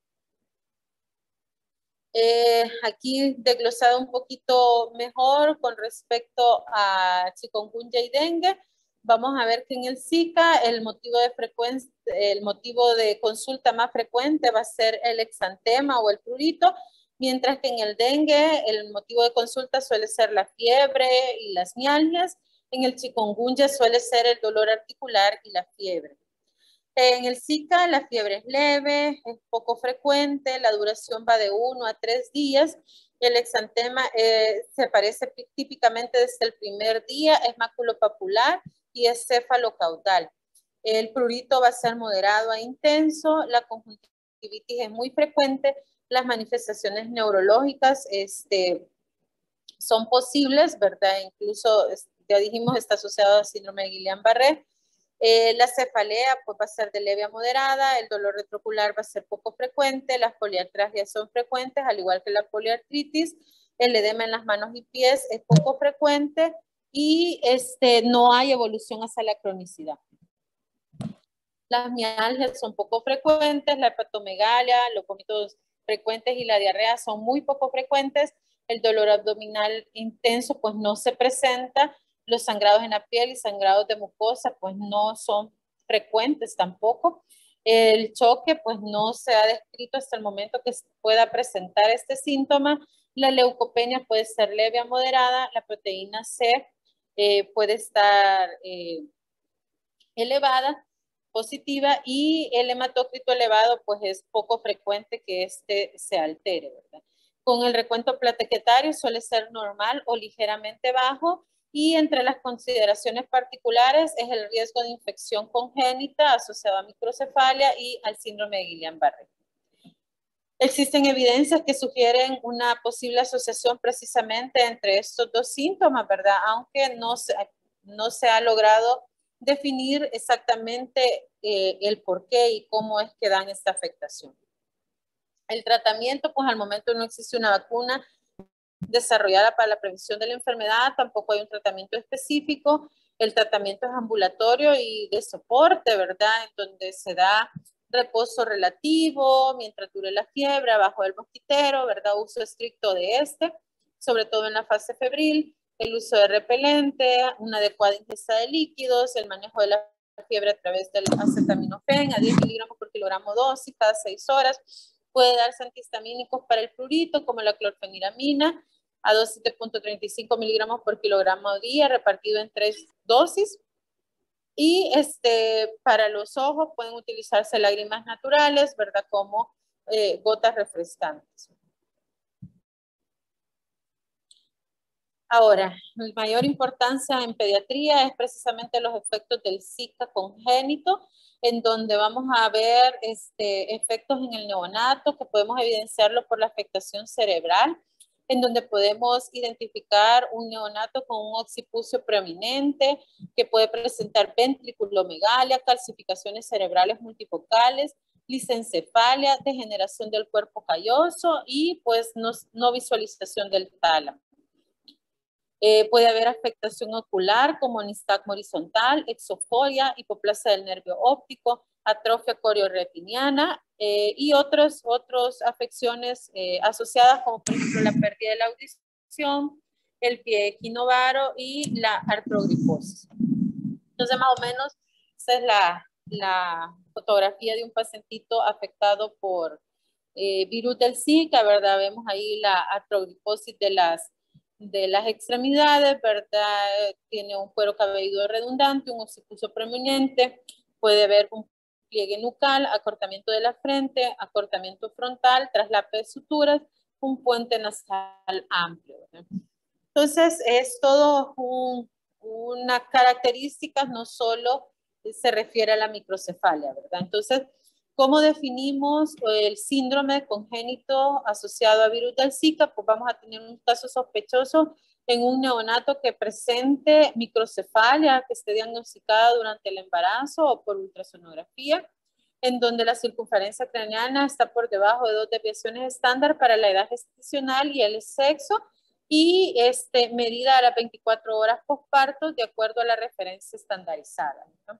Eh, aquí desglosado un poquito mejor con respecto a chikungunya y dengue. Vamos a ver que en el Zika el motivo de frecuencia, el motivo de consulta más frecuente va a ser el exantema o el prurito, mientras que en el dengue el motivo de consulta suele ser la fiebre y las mialgias. En el chikungunya suele ser el dolor articular y la fiebre. En el Zika la fiebre es leve, es poco frecuente, la duración va de uno a tres días. El exantema eh, se aparece típicamente desde el primer día, es maculopapular y es cefalocaudal. El prurito va a ser moderado a intenso, la conjuntivitis es muy frecuente, las manifestaciones neurológicas este, son posibles, ¿verdad? Incluso, ya dijimos, está asociado al síndrome de Guillain-Barré. Eh, la cefalea pues, va a ser de leve a moderada, el dolor retrocular va a ser poco frecuente, las poliartralgias son frecuentes, al igual que la poliartritis, el edema en las manos y pies es poco frecuente y este, no hay evolución hacia la cronicidad. Las mialgias son poco frecuentes, la hepatomegalia, los vómitos frecuentes y la diarrea son muy poco frecuentes, el dolor abdominal intenso pues no se presenta, los sangrados en la piel y sangrados de mucosa pues no son frecuentes tampoco. El choque pues no se ha descrito hasta el momento que pueda presentar este síntoma. La leucopenia puede ser leve a moderada, la proteína C eh, puede estar eh, elevada, positiva, y el hematócrito elevado pues es poco frecuente que este se altere, ¿verdad? Con el recuento plaquetario suele ser normal o ligeramente bajo, y entre las consideraciones particulares es el riesgo de infección congénita asociado a microcefalia y al síndrome de Guillain-Barré. Existen evidencias que sugieren una posible asociación precisamente entre estos dos síntomas, ¿verdad? Aunque no se, no se ha logrado definir exactamente eh, el por qué y cómo es que dan esta afectación. El tratamiento, pues al momento no existe una vacuna desarrollada para la prevención de la enfermedad, tampoco hay un tratamiento específico. El tratamiento es ambulatorio y de soporte, ¿verdad? En donde se da reposo relativo mientras dure la fiebre, abajo del mosquitero, ¿verdad? Uso estricto de este, sobre todo en la fase febril, el uso de repelente, una adecuada ingesta de líquidos, el manejo de la fiebre a través del acetaminofén a diez miligramos por kilogramo dosis cada seis horas. Puede darse antihistamínicos para el prurito, como la clorfeniramina, a dosis de cero punto treinta y cinco miligramos por kilogramo día, repartido en tres dosis. Y este, para los ojos pueden utilizarse lágrimas naturales, ¿verdad? Como eh, gotas refrescantes. Ahora, la mayor importancia en pediatría es precisamente los efectos del Zika congénito, en donde vamos a ver este, efectos en el neonato, que podemos evidenciarlo por la afectación cerebral, en donde podemos identificar un neonato con un occipucio preeminente, que puede presentar ventriculomegalia, calcificaciones cerebrales multifocales, lisencefalia, degeneración del cuerpo calloso y pues no, no visualización del tálamo. Eh, puede haber afectación ocular como nistagmo horizontal, exofolia, hipoplasia del nervio óptico, atrofia corioretiniana eh, y otras otros afecciones eh, asociadas como por ejemplo la pérdida de la audición, el pie equinovaro y la artrogriposis. Entonces más o menos esa es la, la fotografía de un pacientito afectado por eh, virus del Zika, ¿verdad? Vemos ahí la artrogriposis de las, de las extremidades, ¿verdad? Tiene un cuero cabelludo redundante, un occipucio prominente, puede haber un pliegue nucal, acortamiento de la frente, acortamiento frontal, traslape de suturas, un puente nasal amplio, ¿verdad? Entonces, es todo un, una característica, no solo se refiere a la microcefalia, ¿verdad? Entonces, ¿cómo definimos el síndrome congénito asociado a virus del Zika? Pues vamos a tener un caso sospechoso en un neonato que presente microcefalia, que esté diagnosticada durante el embarazo o por ultrasonografía, en donde la circunferencia craneana está por debajo de dos desviaciones estándar para la edad gestacional y el sexo, y este, medida a las veinticuatro horas postparto de acuerdo a la referencia estandarizada, ¿no?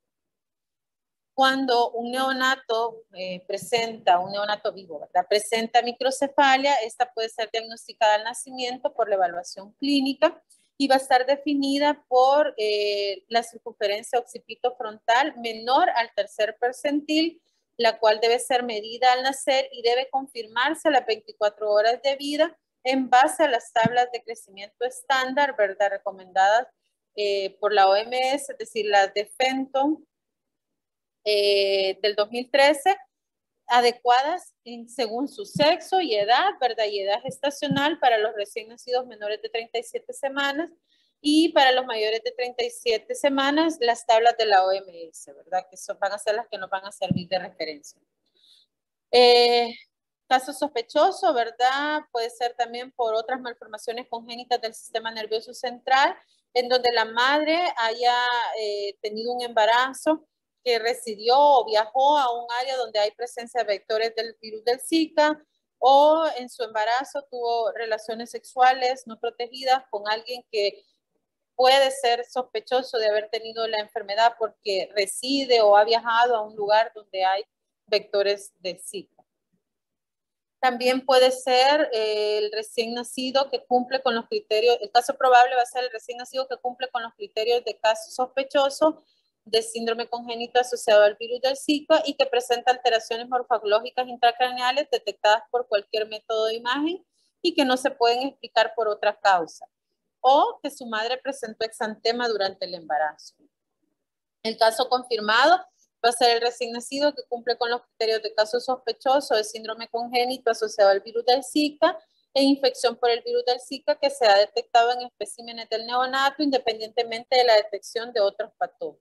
Cuando un neonato eh, presenta, un neonato vivo, ¿verdad? Presenta microcefalia, esta puede ser diagnosticada al nacimiento por la evaluación clínica y va a estar definida por eh, la circunferencia occipito frontal menor al tercer percentil, la cual debe ser medida al nacer y debe confirmarse a las veinticuatro horas de vida en base a las tablas de crecimiento estándar, ¿verdad? Recomendadas eh, por la O M S, es decir, las de Fenton, Eh, del dos mil trece, adecuadas en, según su sexo y edad, ¿verdad? Y edad gestacional para los recién nacidos menores de treinta y siete semanas y para los mayores de treinta y siete semanas las tablas de la O M S, ¿verdad? Que son, van a ser las que nos van a servir de referencia. Eh, caso sospechoso, ¿verdad? Puede ser también por otras malformaciones congénitas del sistema nervioso central, en donde la madre haya eh, tenido un embarazo que residió o viajó a un área donde hay presencia de vectores del virus del Zika, o en su embarazo tuvo relaciones sexuales no protegidas con alguien que puede ser sospechoso de haber tenido la enfermedad porque reside o ha viajado a un lugar donde hay vectores de Zika. También puede ser eh, el recién nacido que cumple con los criterios, el caso probable va a ser el recién nacido que cumple con los criterios de caso sospechoso de síndrome congénito asociado al virus del Zika y que presenta alteraciones morfológicas intracraneales detectadas por cualquier método de imagen y que no se pueden explicar por otra causa, o que su madre presentó exantema durante el embarazo. El caso confirmado va a ser el recién nacido que cumple con los criterios de caso sospechoso de síndrome congénito asociado al virus del Zika e infección por el virus del Zika que se ha detectado en especímenes del neonato independientemente de la detección de otros patógenos.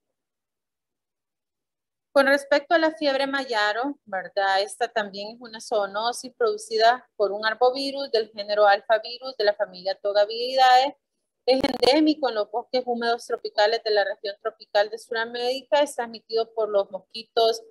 Con respecto a la fiebre mayaro, ¿verdad? Esta también es una zoonosis producida por un arbovirus del género alfavirus de la familia Togaviridae. Es endémico en los bosques húmedos tropicales de la región tropical de Sudamérica. Es transmitido por los mosquitos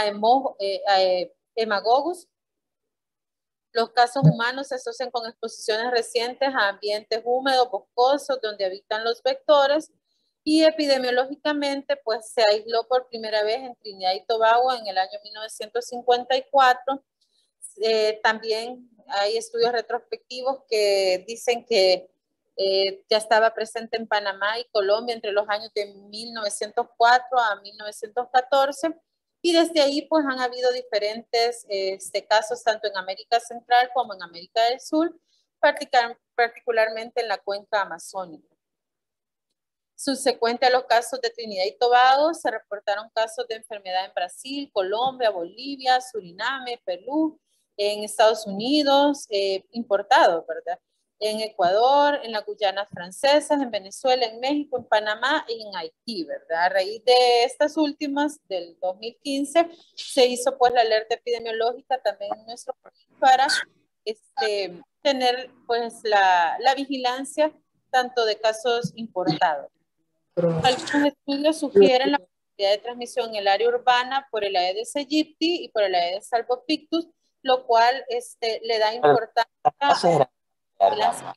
Haemococcus. Los casos humanos se asocian con exposiciones recientes a ambientes húmedos, boscosos, donde habitan los vectores. Y epidemiológicamente, pues se aisló por primera vez en Trinidad y Tobago en el año mil novecientos cincuenta y cuatro. Eh, también hay estudios retrospectivos que dicen que eh, ya estaba presente en Panamá y Colombia entre los años de mil novecientos cuatro a mil novecientos catorce. Y desde ahí, pues han habido diferentes este, casos, tanto en América Central como en América del Sur, particularmente en la cuenca amazónica. Subsecuente a los casos de Trinidad y Tobago, se reportaron casos de enfermedad en Brasil, Colombia, Bolivia, Suriname, Perú, en Estados Unidos, eh, importados, ¿verdad? En Ecuador, en las Guyanas francesas, en Venezuela, en México, en Panamá y en Haití, ¿verdad? A raíz de estas últimas, del dos mil quince, se hizo pues la alerta epidemiológica también en nuestro país para este, tener pues la, la vigilancia tanto de casos importados. Algunos estudios sugieren la posibilidad de transmisión en el área urbana por el Aedes aegypti y por el Aedes albopictus, lo cual este, le da importancia a la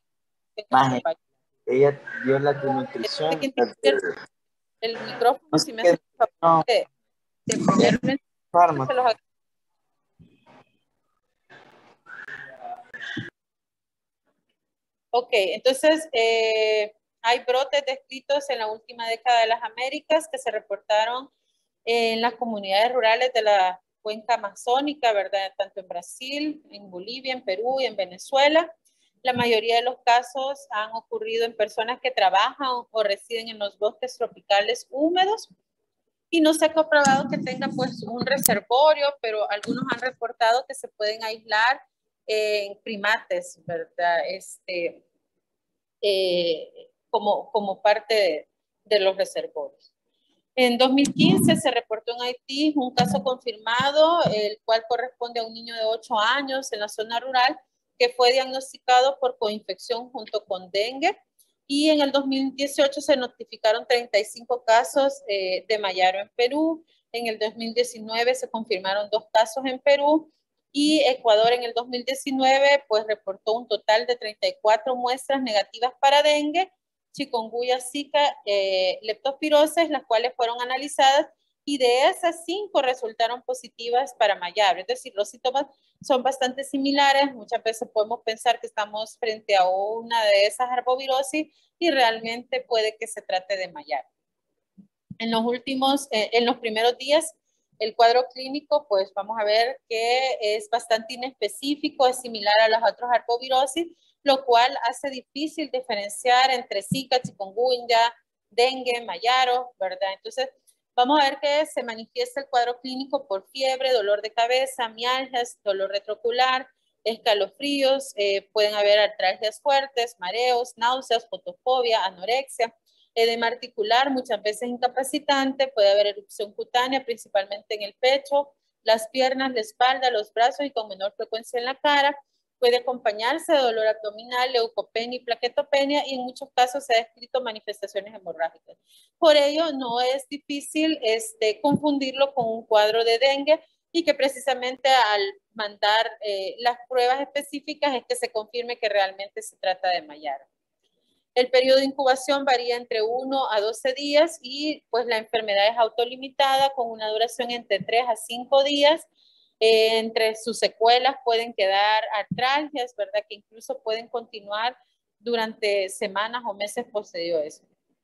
ella dio la de nutrición. El micrófono, si me hace el favor de, de ponerlo en se los... Ok, entonces eh, hay brotes descritos en la última década de las Américas que se reportaron en las comunidades rurales de la cuenca amazónica, ¿verdad? Tanto en Brasil, en Bolivia, en Perú y en Venezuela. La mayoría de los casos han ocurrido en personas que trabajan o residen en los bosques tropicales húmedos y no se ha comprobado que tengan pues un reservorio, pero algunos han reportado que se pueden aislar en primates, ¿verdad? Este, eh, como, como parte de, de los reservorios. En dos mil quince se reportó en Haití un caso confirmado, el cual corresponde a un niño de ocho años en la zona rural que fue diagnosticado por coinfección junto con dengue. Y en el dos mil dieciocho se notificaron treinta y cinco casos eh, de Mayaro en Perú. En el dos mil diecinueve se confirmaron dos casos en Perú. Y Ecuador en el dos mil diecinueve pues reportó un total de treinta y cuatro muestras negativas para dengue, chikungunya, zika, eh, leptospirosis, las cuales fueron analizadas y de esas cinco resultaron positivas para Mayaro. Es decir, los síntomas son bastante similares. Muchas veces podemos pensar que estamos frente a una de esas arbovirosis y realmente puede que se trate de Mayaro. En los últimos, eh, en los primeros días, el cuadro clínico, pues vamos a ver que es bastante inespecífico, es similar a las otras arbovirosis, lo cual hace difícil diferenciar entre Zika, chikungunya, dengue, Mayaro, ¿verdad? Entonces, vamos a ver que se manifiesta el cuadro clínico por fiebre, dolor de cabeza, mialgias, dolor retrocular, escalofríos, eh, pueden haber artralgias fuertes, mareos, náuseas, fotofobia, anorexia, edema articular, muchas veces incapacitante, puede haber erupción cutánea, principalmente en el pecho, las piernas, la espalda, los brazos y con menor frecuencia en la cara. Puede acompañarse de dolor abdominal, leucopenia y plaquetopenia y en muchos casos se ha descrito manifestaciones hemorrágicas. Por ello, no es difícil este, confundirlo con un cuadro de dengue y que precisamente al mandar eh, las pruebas específicas es que se confirme que realmente se trata de Mayaro. El periodo de incubación varía entre uno a doce días y pues la enfermedad es autolimitada con una duración entre tres a cinco días. Eh, entre sus secuelas pueden quedar artralgias, ¿verdad? Que incluso pueden continuar durante semanas o meses posteriores.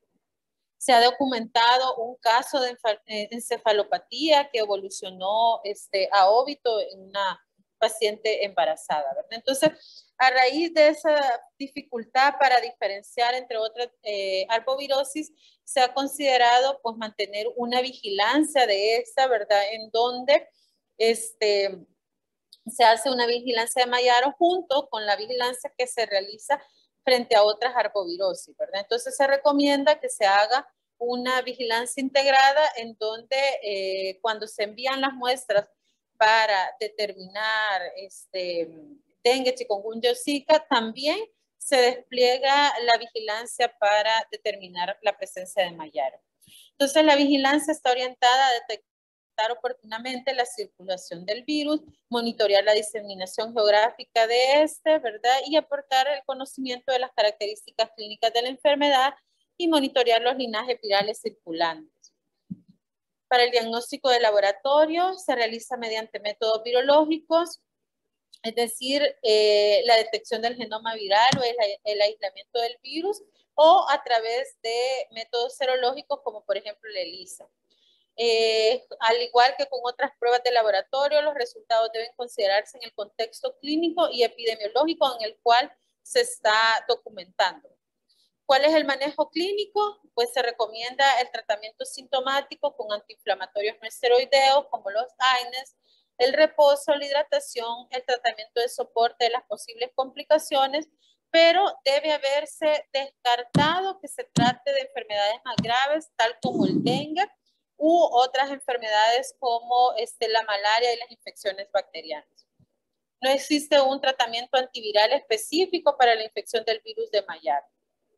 Se ha documentado un caso de encefalopatía que evolucionó este, a óbito en una paciente embarazada, ¿verdad? Entonces, a raíz de esa dificultad para diferenciar entre otras eh, arbovirosis, se ha considerado pues mantener una vigilancia de esta, ¿verdad? En donde este, se hace una vigilancia de Mayaro junto con la vigilancia que se realiza frente a otras arbovirosis, ¿verdad? Entonces se recomienda que se haga una vigilancia integrada en donde eh, cuando se envían las muestras para determinar este, dengue, chikungunya o zika, también se despliega la vigilancia para determinar la presencia de Mayaro. Entonces la vigilancia está orientada a detectar oportunamente la circulación del virus, monitorear la diseminación geográfica de este, ¿verdad? Y aportar el conocimiento de las características clínicas de la enfermedad y monitorear los linajes virales circulantes. Para el diagnóstico de laboratorio se realiza mediante métodos virológicos, es decir, eh, la detección del genoma viral o el, el aislamiento del virus, o a través de métodos serológicos como por ejemplo la ELISA. Eh, al igual que con otras pruebas de laboratorio, los resultados deben considerarse en el contexto clínico y epidemiológico en el cual se está documentando. ¿Cuál es el manejo clínico? Pues se recomienda el tratamiento sintomático con antiinflamatorios no esteroideos como los A I N E S, el reposo, la hidratación, el tratamiento de soporte de las posibles complicaciones, pero debe haberse descartado que se trate de enfermedades más graves, tal como el dengue, u otras enfermedades como este, la malaria y las infecciones bacterianas. No existe un tratamiento antiviral específico para la infección del virus de Mayaro.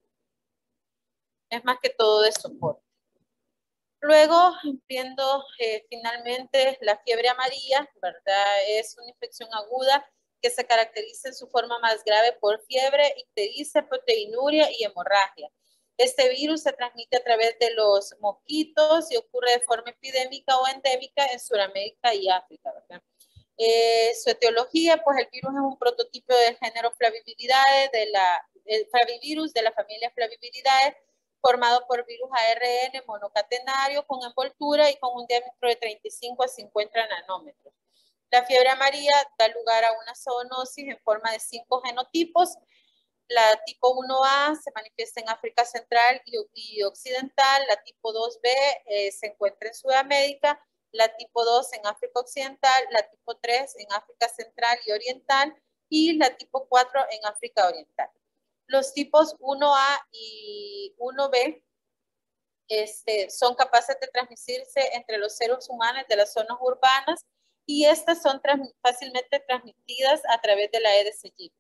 Es más que todo de soporte. Luego, viendo eh, finalmente la fiebre amarilla, ¿verdad? Es una infección aguda que se caracteriza en su forma más grave por fiebre, ictericia, proteinuria y hemorragia. Este virus se transmite a través de los mosquitos y ocurre de forma epidémica o endémica en Sudamérica y África, ¿verdad? Eh, su etiología, pues el virus es un prototipo del género Flaviviridae, de la, el Flavivirus de la familia Flaviviridae, formado por virus A R N monocatenario con envoltura y con un diámetro de treinta y cinco a cincuenta nanómetros. La fiebre amarilla da lugar a una zoonosis en forma de cinco genotipos. La tipo uno A se manifiesta en África Central y, y Occidental, la tipo dos B eh, se encuentra en Sudamérica, la tipo dos en África Occidental, la tipo tres en África Central y Oriental y la tipo cuatro en África Oriental. Los tipos uno A y uno B este, son capaces de transmitirse entre los seres humanos de las zonas urbanas y estas son trans fácilmente transmitidas a través de la Aedes aegypti.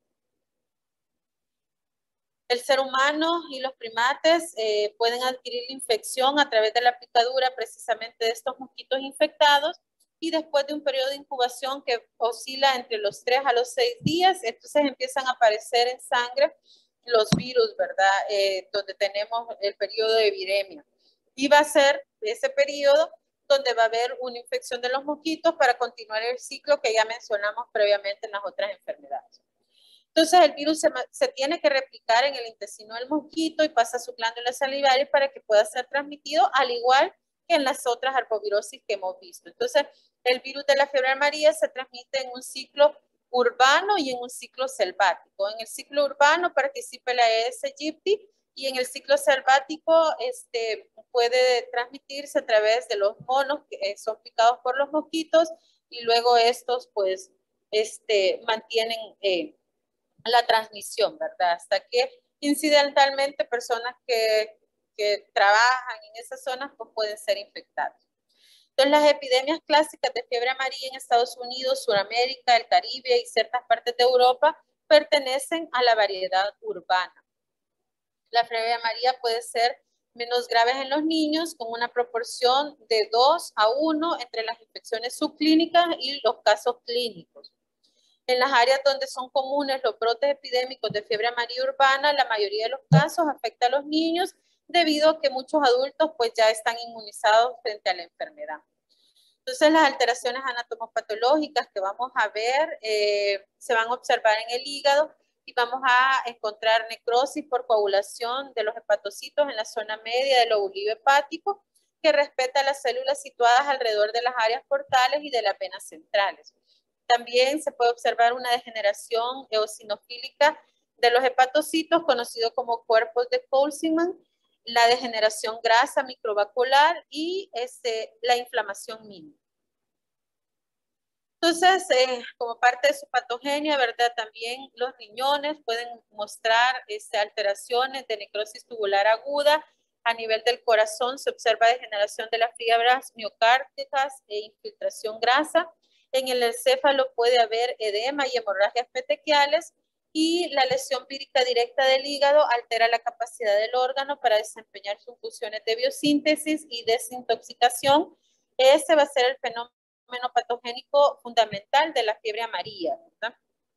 El ser humano y los primates eh, pueden adquirir la infección a través de la picadura precisamente de estos mosquitos infectados y después de un periodo de incubación que oscila entre los tres a los seis días, entonces empiezan a aparecer en sangre los virus, ¿verdad? Eh, donde tenemos el periodo de viremia. Y va a ser ese periodo donde va a haber una infección de los mosquitos para continuar el ciclo que ya mencionamos previamente en las otras enfermedades. Entonces el virus se, se tiene que replicar en el intestino del mosquito y pasa a sus glándulas salivales para que pueda ser transmitido, al igual que en las otras arbovirosis que hemos visto. Entonces el virus de la fiebre amarilla se transmite en un ciclo urbano y en un ciclo selvático. En el ciclo urbano participa la Aedes aegypti y en el ciclo selvático este, puede transmitirse a través de los monos que son picados por los mosquitos y luego estos pues este, mantienen eh, la transmisión, ¿verdad? Hasta que incidentalmente personas que, que trabajan en esas zonas pues pueden ser infectadas. Entonces, las epidemias clásicas de fiebre amarilla en Estados Unidos, Sudamérica, el Caribe y ciertas partes de Europa pertenecen a la variedad urbana. La fiebre amarilla puede ser menos grave en los niños con una proporción de dos a uno entre las infecciones subclínicas y los casos clínicos. En las áreas donde son comunes los brotes epidémicos de fiebre amarilla urbana, la mayoría de los casos afecta a los niños debido a que muchos adultos pues ya están inmunizados frente a la enfermedad. Entonces las alteraciones anatomopatológicas que vamos a ver eh, se van a observar en el hígado y vamos a encontrar necrosis por coagulación de los hepatocitos en la zona media del lóbulo hepático que respeta las células situadas alrededor de las áreas portales y de las venas centrales. También se puede observar una degeneración eosinofílica de los hepatocitos, conocido como cuerpos de Coulsingman, la degeneración grasa microvascular y este, la inflamación mínima. Entonces, eh, como parte de su patogenia, ¿verdad? También los riñones pueden mostrar este, alteraciones de necrosis tubular aguda. A nivel del corazón se observa degeneración de las fibras miocárdicas e infiltración grasa. En el encéfalo puede haber edema y hemorragias petequiales y la lesión vírica directa del hígado altera la capacidad del órgano para desempeñar sus funciones de biosíntesis y desintoxicación. Ese va a ser el fenómeno patogénico fundamental de la fiebre amarilla, ¿verdad?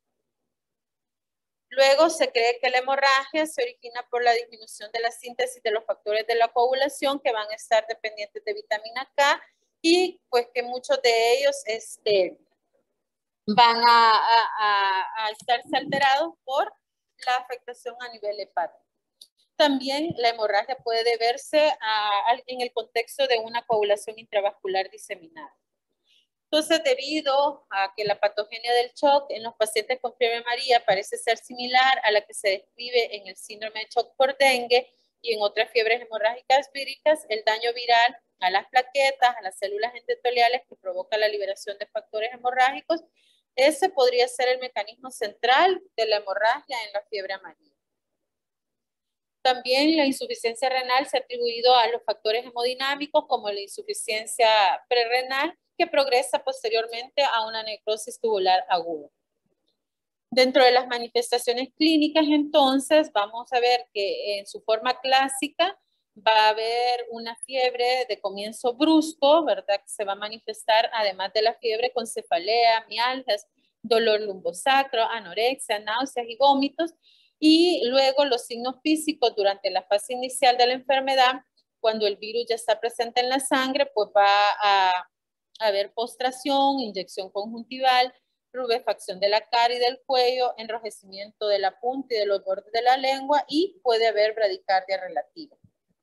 Luego se cree que la hemorragia se origina por la disminución de la síntesis de los factores de la coagulación que van a estar dependientes de vitamina K y pues que muchos de ellos este, van a, a, a estarse alterados por la afectación a nivel hepático. También la hemorragia puede deberse a, a, en el contexto de una coagulación intravascular diseminada. Entonces, debido a que la patogenia del shock en los pacientes con fiebre amarilla parece ser similar a la que se describe en el síndrome de shock por dengue y en otras fiebres hemorrágicas víricas, el daño viral a las plaquetas, a las células endoteliales que provoca la liberación de factores hemorrágicos, ese podría ser el mecanismo central de la hemorragia en la fiebre amarilla. También la insuficiencia renal se ha atribuido a los factores hemodinámicos como la insuficiencia prerrenal que progresa posteriormente a una necrosis tubular aguda. Dentro de las manifestaciones clínicas, entonces, vamos a ver que en su forma clásica va a haber una fiebre de comienzo brusco, ¿verdad? Que se va a manifestar, además de la fiebre, con cefalea, mialgias, dolor lumbosacro, anorexia, náuseas y vómitos. Y luego los signos físicos durante la fase inicial de la enfermedad, cuando el virus ya está presente en la sangre, pues va a, a haber postración, inyección conjuntival, rubefacción de la cara y del cuello, enrojecimiento de la punta y de los bordes de la lengua y puede haber bradicardia relativa.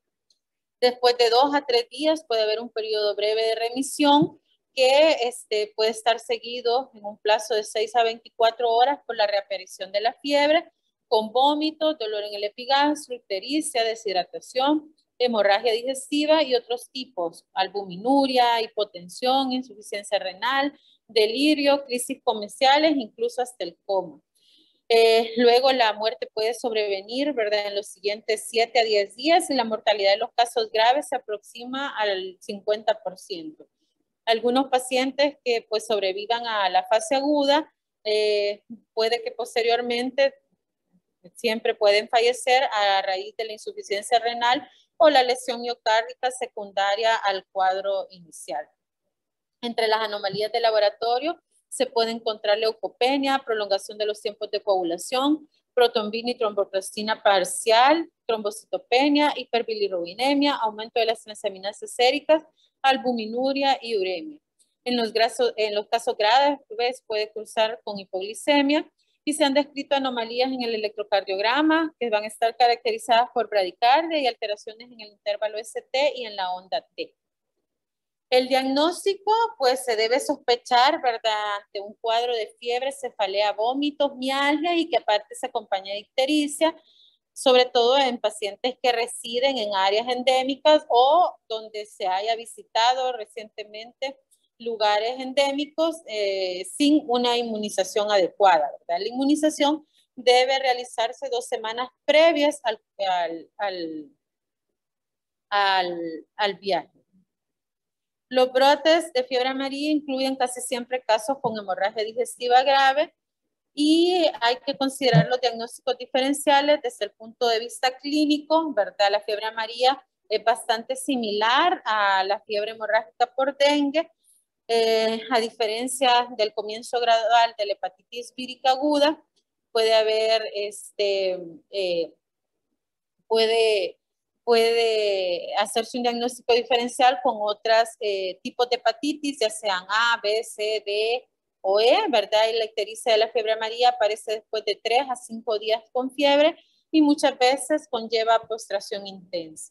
Después de dos a tres días puede haber un periodo breve de remisión que este, puede estar seguido en un plazo de seis a veinticuatro horas por la reaparición de la fiebre, con vómitos, dolor en el epigastro, ictericia, deshidratación, hemorragia digestiva y otros tipos, albuminuria, hipotensión, insuficiencia renal, delirio, crisis comerciales, incluso hasta el coma. Eh, luego la muerte puede sobrevenir, ¿verdad? En los siguientes siete a diez días y la mortalidad de los casos graves se aproxima al cincuenta por ciento. Algunos pacientes que pues sobrevivan a la fase aguda, eh, puede que posteriormente siempre pueden fallecer a raíz de la insuficiencia renal o la lesión miocárdica secundaria al cuadro inicial. Entre las anomalías de laboratorio se puede encontrar leucopenia, prolongación de los tiempos de coagulación, protombina y tromboplastina parcial, trombocitopenia, hiperbilirrubinemia, aumento de las transaminasas séricas, albuminuria y uremia. En los, grasos, en los casos graves puede cursar con hipoglicemia y se han descrito anomalías en el electrocardiograma que van a estar caracterizadas por bradicardia y alteraciones en el intervalo S T y en la onda T. El diagnóstico, pues se debe sospechar, ¿verdad?, ante un cuadro de fiebre, cefalea, vómitos, mialgia y que aparte se acompaña de ictericia, sobre todo en pacientes que residen en áreas endémicas o donde se haya visitado recientemente lugares endémicos eh, sin una inmunización adecuada, ¿verdad? La inmunización debe realizarse dos semanas previas al, al, al, al, al viaje. Los brotes de fiebre amarilla incluyen casi siempre casos con hemorragia digestiva grave y hay que considerar los diagnósticos diferenciales desde el punto de vista clínico, ¿verdad? La fiebre amarilla es bastante similar a la fiebre hemorrágica por dengue, eh, a diferencia del comienzo gradual de la hepatitis vírica aguda, puede haber, este, eh, puede puede hacerse un diagnóstico diferencial con otros eh, tipos de hepatitis, ya sean A, B, C, D o E, ¿verdad? Y la ictericia de la fiebre amarilla aparece después de tres a cinco días con fiebre y muchas veces conlleva postración intensa.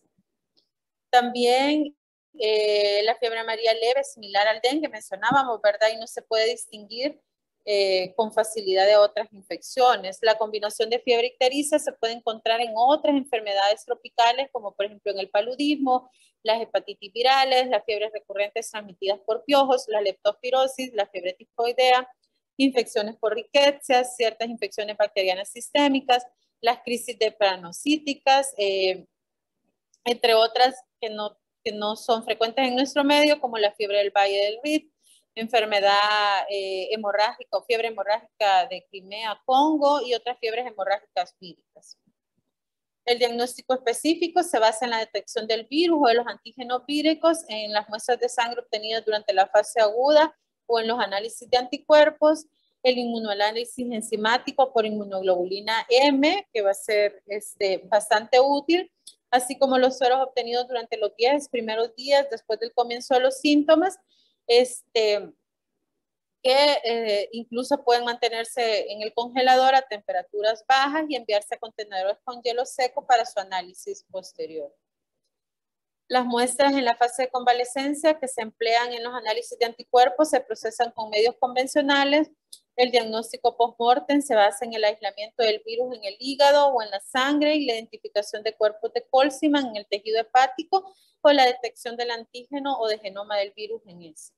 También eh, la fiebre amarilla leve, similar al dengue, mencionábamos, ¿verdad? Y no se puede distinguir Eh, con facilidad de otras infecciones. La combinación de fiebre ictericia se puede encontrar en otras enfermedades tropicales, como por ejemplo en el paludismo, las hepatitis virales, las fiebres recurrentes transmitidas por piojos, la leptospirosis, la fiebre tifoidea, infecciones por riquecias, ciertas infecciones bacterianas sistémicas, las crisis de paranocíticas, eh, entre otras que no, que no son frecuentes en nuestro medio, como la fiebre del Valle del Rift, enfermedad eh, hemorrágica o fiebre hemorrágica de Crimea, Congo y otras fiebres hemorrágicas víricas. El diagnóstico específico se basa en la detección del virus o de los antígenos víricos en las muestras de sangre obtenidas durante la fase aguda o en los análisis de anticuerpos, el inmunoanálisis enzimático por inmunoglobulina M, que va a ser este, bastante útil, así como los sueros obtenidos durante los diez primeros días después del comienzo de los síntomas, este, que eh, incluso pueden mantenerse en el congelador a temperaturas bajas y enviarse a contenedores con hielo seco para su análisis posterior. Las muestras en la fase de convalecencia que se emplean en los análisis de anticuerpos se procesan con medios convencionales. El diagnóstico post-mortem se basa en el aislamiento del virus en el hígado o en la sangre y la identificación de cuerpos de Colsiman en el tejido hepático o la detección del antígeno o de genoma del virus en ese.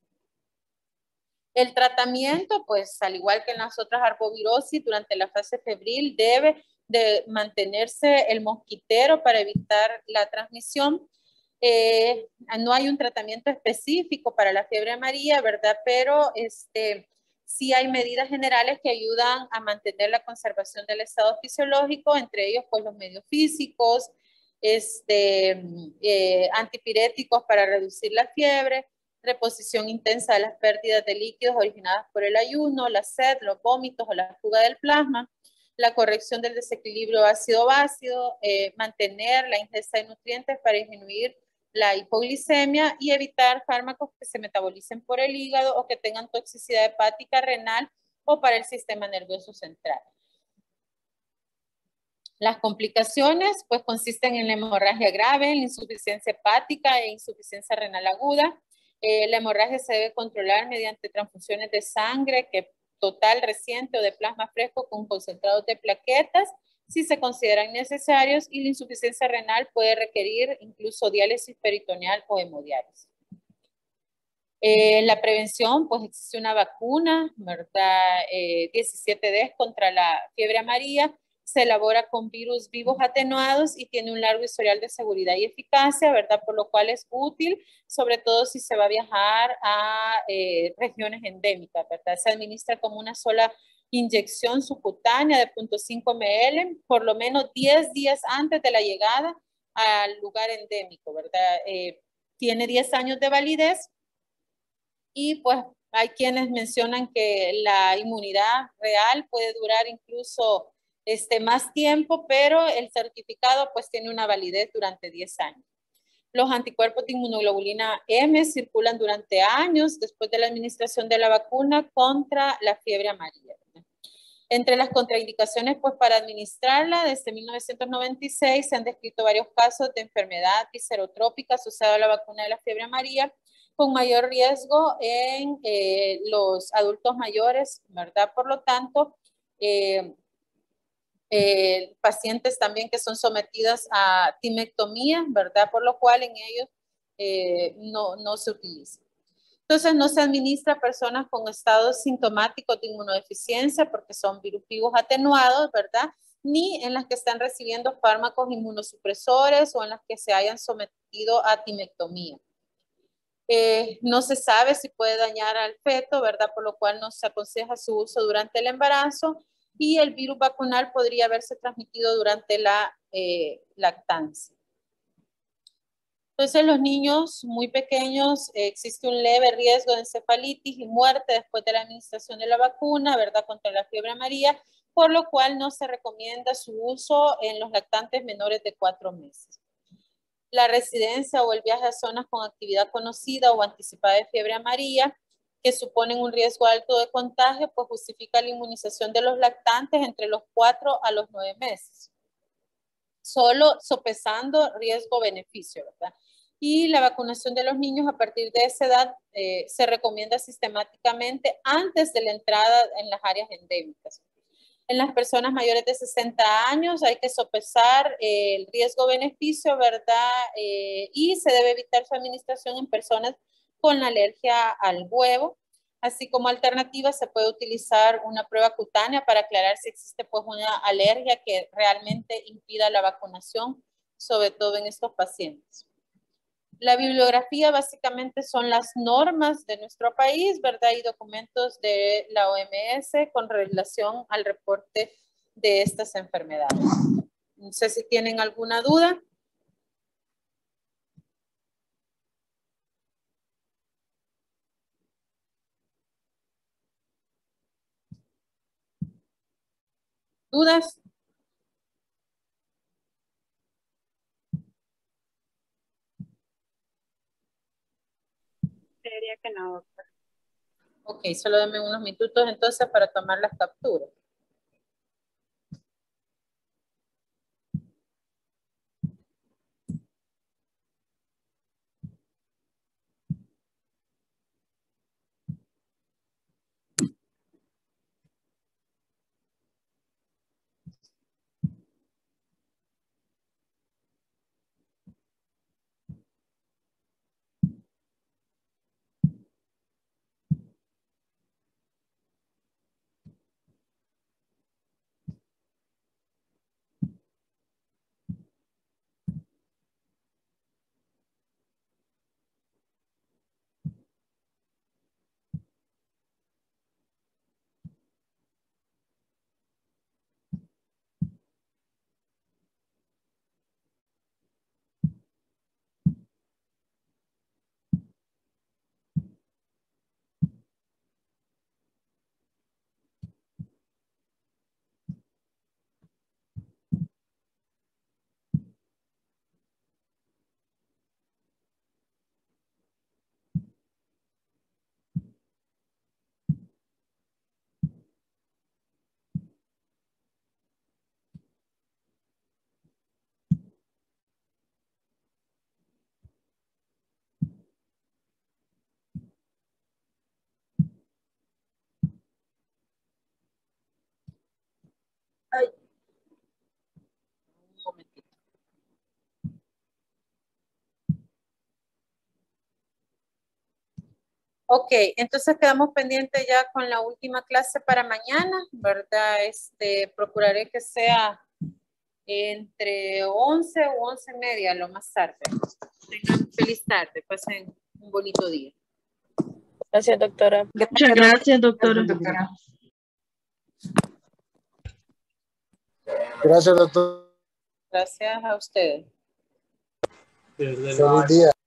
El tratamiento, pues al igual que en las otras arbovirosis, durante la fase febril debe de mantenerse el mosquitero para evitar la transmisión. Eh, no hay un tratamiento específico para la fiebre amarilla, ¿verdad? Pero este, sí hay medidas generales que ayudan a mantener la conservación del estado fisiológico, entre ellos pues los medios físicos, este, eh, antipiréticos para reducir la fiebre, reposición intensa de las pérdidas de líquidos originadas por el ayuno, la sed, los vómitos o la fuga del plasma, la corrección del desequilibrio ácido-básido, eh, mantener la ingesta de nutrientes para disminuir la hipoglicemia y evitar fármacos que se metabolicen por el hígado o que tengan toxicidad hepática, renal o para el sistema nervioso central. Las complicaciones pues consisten en la hemorragia grave, la insuficiencia hepática e insuficiencia renal aguda. Eh, la hemorragia se debe controlar mediante transfusiones de sangre que total reciente o de plasma fresco con concentrados de plaquetas si se consideran necesarios, y la insuficiencia renal puede requerir incluso diálisis peritoneal o hemodiálisis. Eh, la prevención, pues existe una vacuna, ¿verdad? Eh, diecisiete D contra la fiebre amarilla, se elabora con virus vivos atenuados y tiene un largo historial de seguridad y eficacia, ¿verdad? Por lo cual es útil, sobre todo si se va a viajar a eh, regiones endémicas, ¿verdad? Se administra como una sola inyección subcutánea de cero punto cinco mililitros, por lo menos diez días antes de la llegada al lugar endémico, ¿verdad? Eh, tiene diez años de validez. Y pues hay quienes mencionan que la inmunidad real puede durar incluso este, más tiempo, pero el certificado pues tiene una validez durante diez años. Los anticuerpos de inmunoglobulina M circulan durante años después de la administración de la vacuna contra la fiebre amarilla. Entre las contraindicaciones pues para administrarla, desde mil novecientos noventa y seis se han descrito varios casos de enfermedad viscerotrópica asociada a la vacuna de la fiebre amarilla, con mayor riesgo en eh, los adultos mayores, ¿verdad? Por lo tanto, eh, eh, pacientes también que son sometidos a timectomía, ¿verdad? Por lo cual en ellos eh, no, no se utiliza. Entonces no se administra a personas con estados sintomáticos de inmunodeficiencia porque son virus vivos atenuados, ¿verdad? Ni en las que están recibiendo fármacos inmunosupresores o en las que se hayan sometido a timectomía. Eh, no se sabe si puede dañar al feto, ¿verdad? Por lo cual no se aconseja su uso durante el embarazo, y el virus vacunal podría haberse transmitido durante la eh, lactancia. Entonces, los niños muy pequeños, eh, existe un leve riesgo de encefalitis y muerte después de la administración de la vacuna, ¿verdad? Contra la fiebre amarilla, por lo cual no se recomienda su uso en los lactantes menores de cuatro meses. La residencia o el viaje a zonas con actividad conocida o anticipada de fiebre amarilla, que suponen un riesgo alto de contagio, pues justifica la inmunización de los lactantes entre los cuatro a los nueve meses. Solo sopesando riesgo-beneficio, ¿verdad? Y la vacunación de los niños a partir de esa edad eh, se recomienda sistemáticamente antes de la entrada en las áreas endémicas. En las personas mayores de sesenta años hay que sopesar eh, el riesgo-beneficio, ¿verdad? Eh, y se debe evitar su administración en personas con alergia al huevo. Así como alternativa se puede utilizar una prueba cutánea para aclarar si existe pues una alergia que realmente impida la vacunación, sobre todo en estos pacientes. La bibliografía básicamente son las normas de nuestro país, ¿verdad? Y documentos de la O M S con relación al reporte de estas enfermedades. No sé si tienen alguna duda. ¿Dudas? Diría que no, doctor. Ok, solo denme unos minutos entonces para tomar las capturas. Ok, entonces quedamos pendientes ya con la última clase para mañana, ¿verdad? Este, procuraré que sea entre once o once y media, lo más tarde. Tengan feliz tarde, pasen un bonito día. Gracias, doctora. Muchas gracias, doctora. Gracias, doctor. Gracias a ustedes. Feliz día.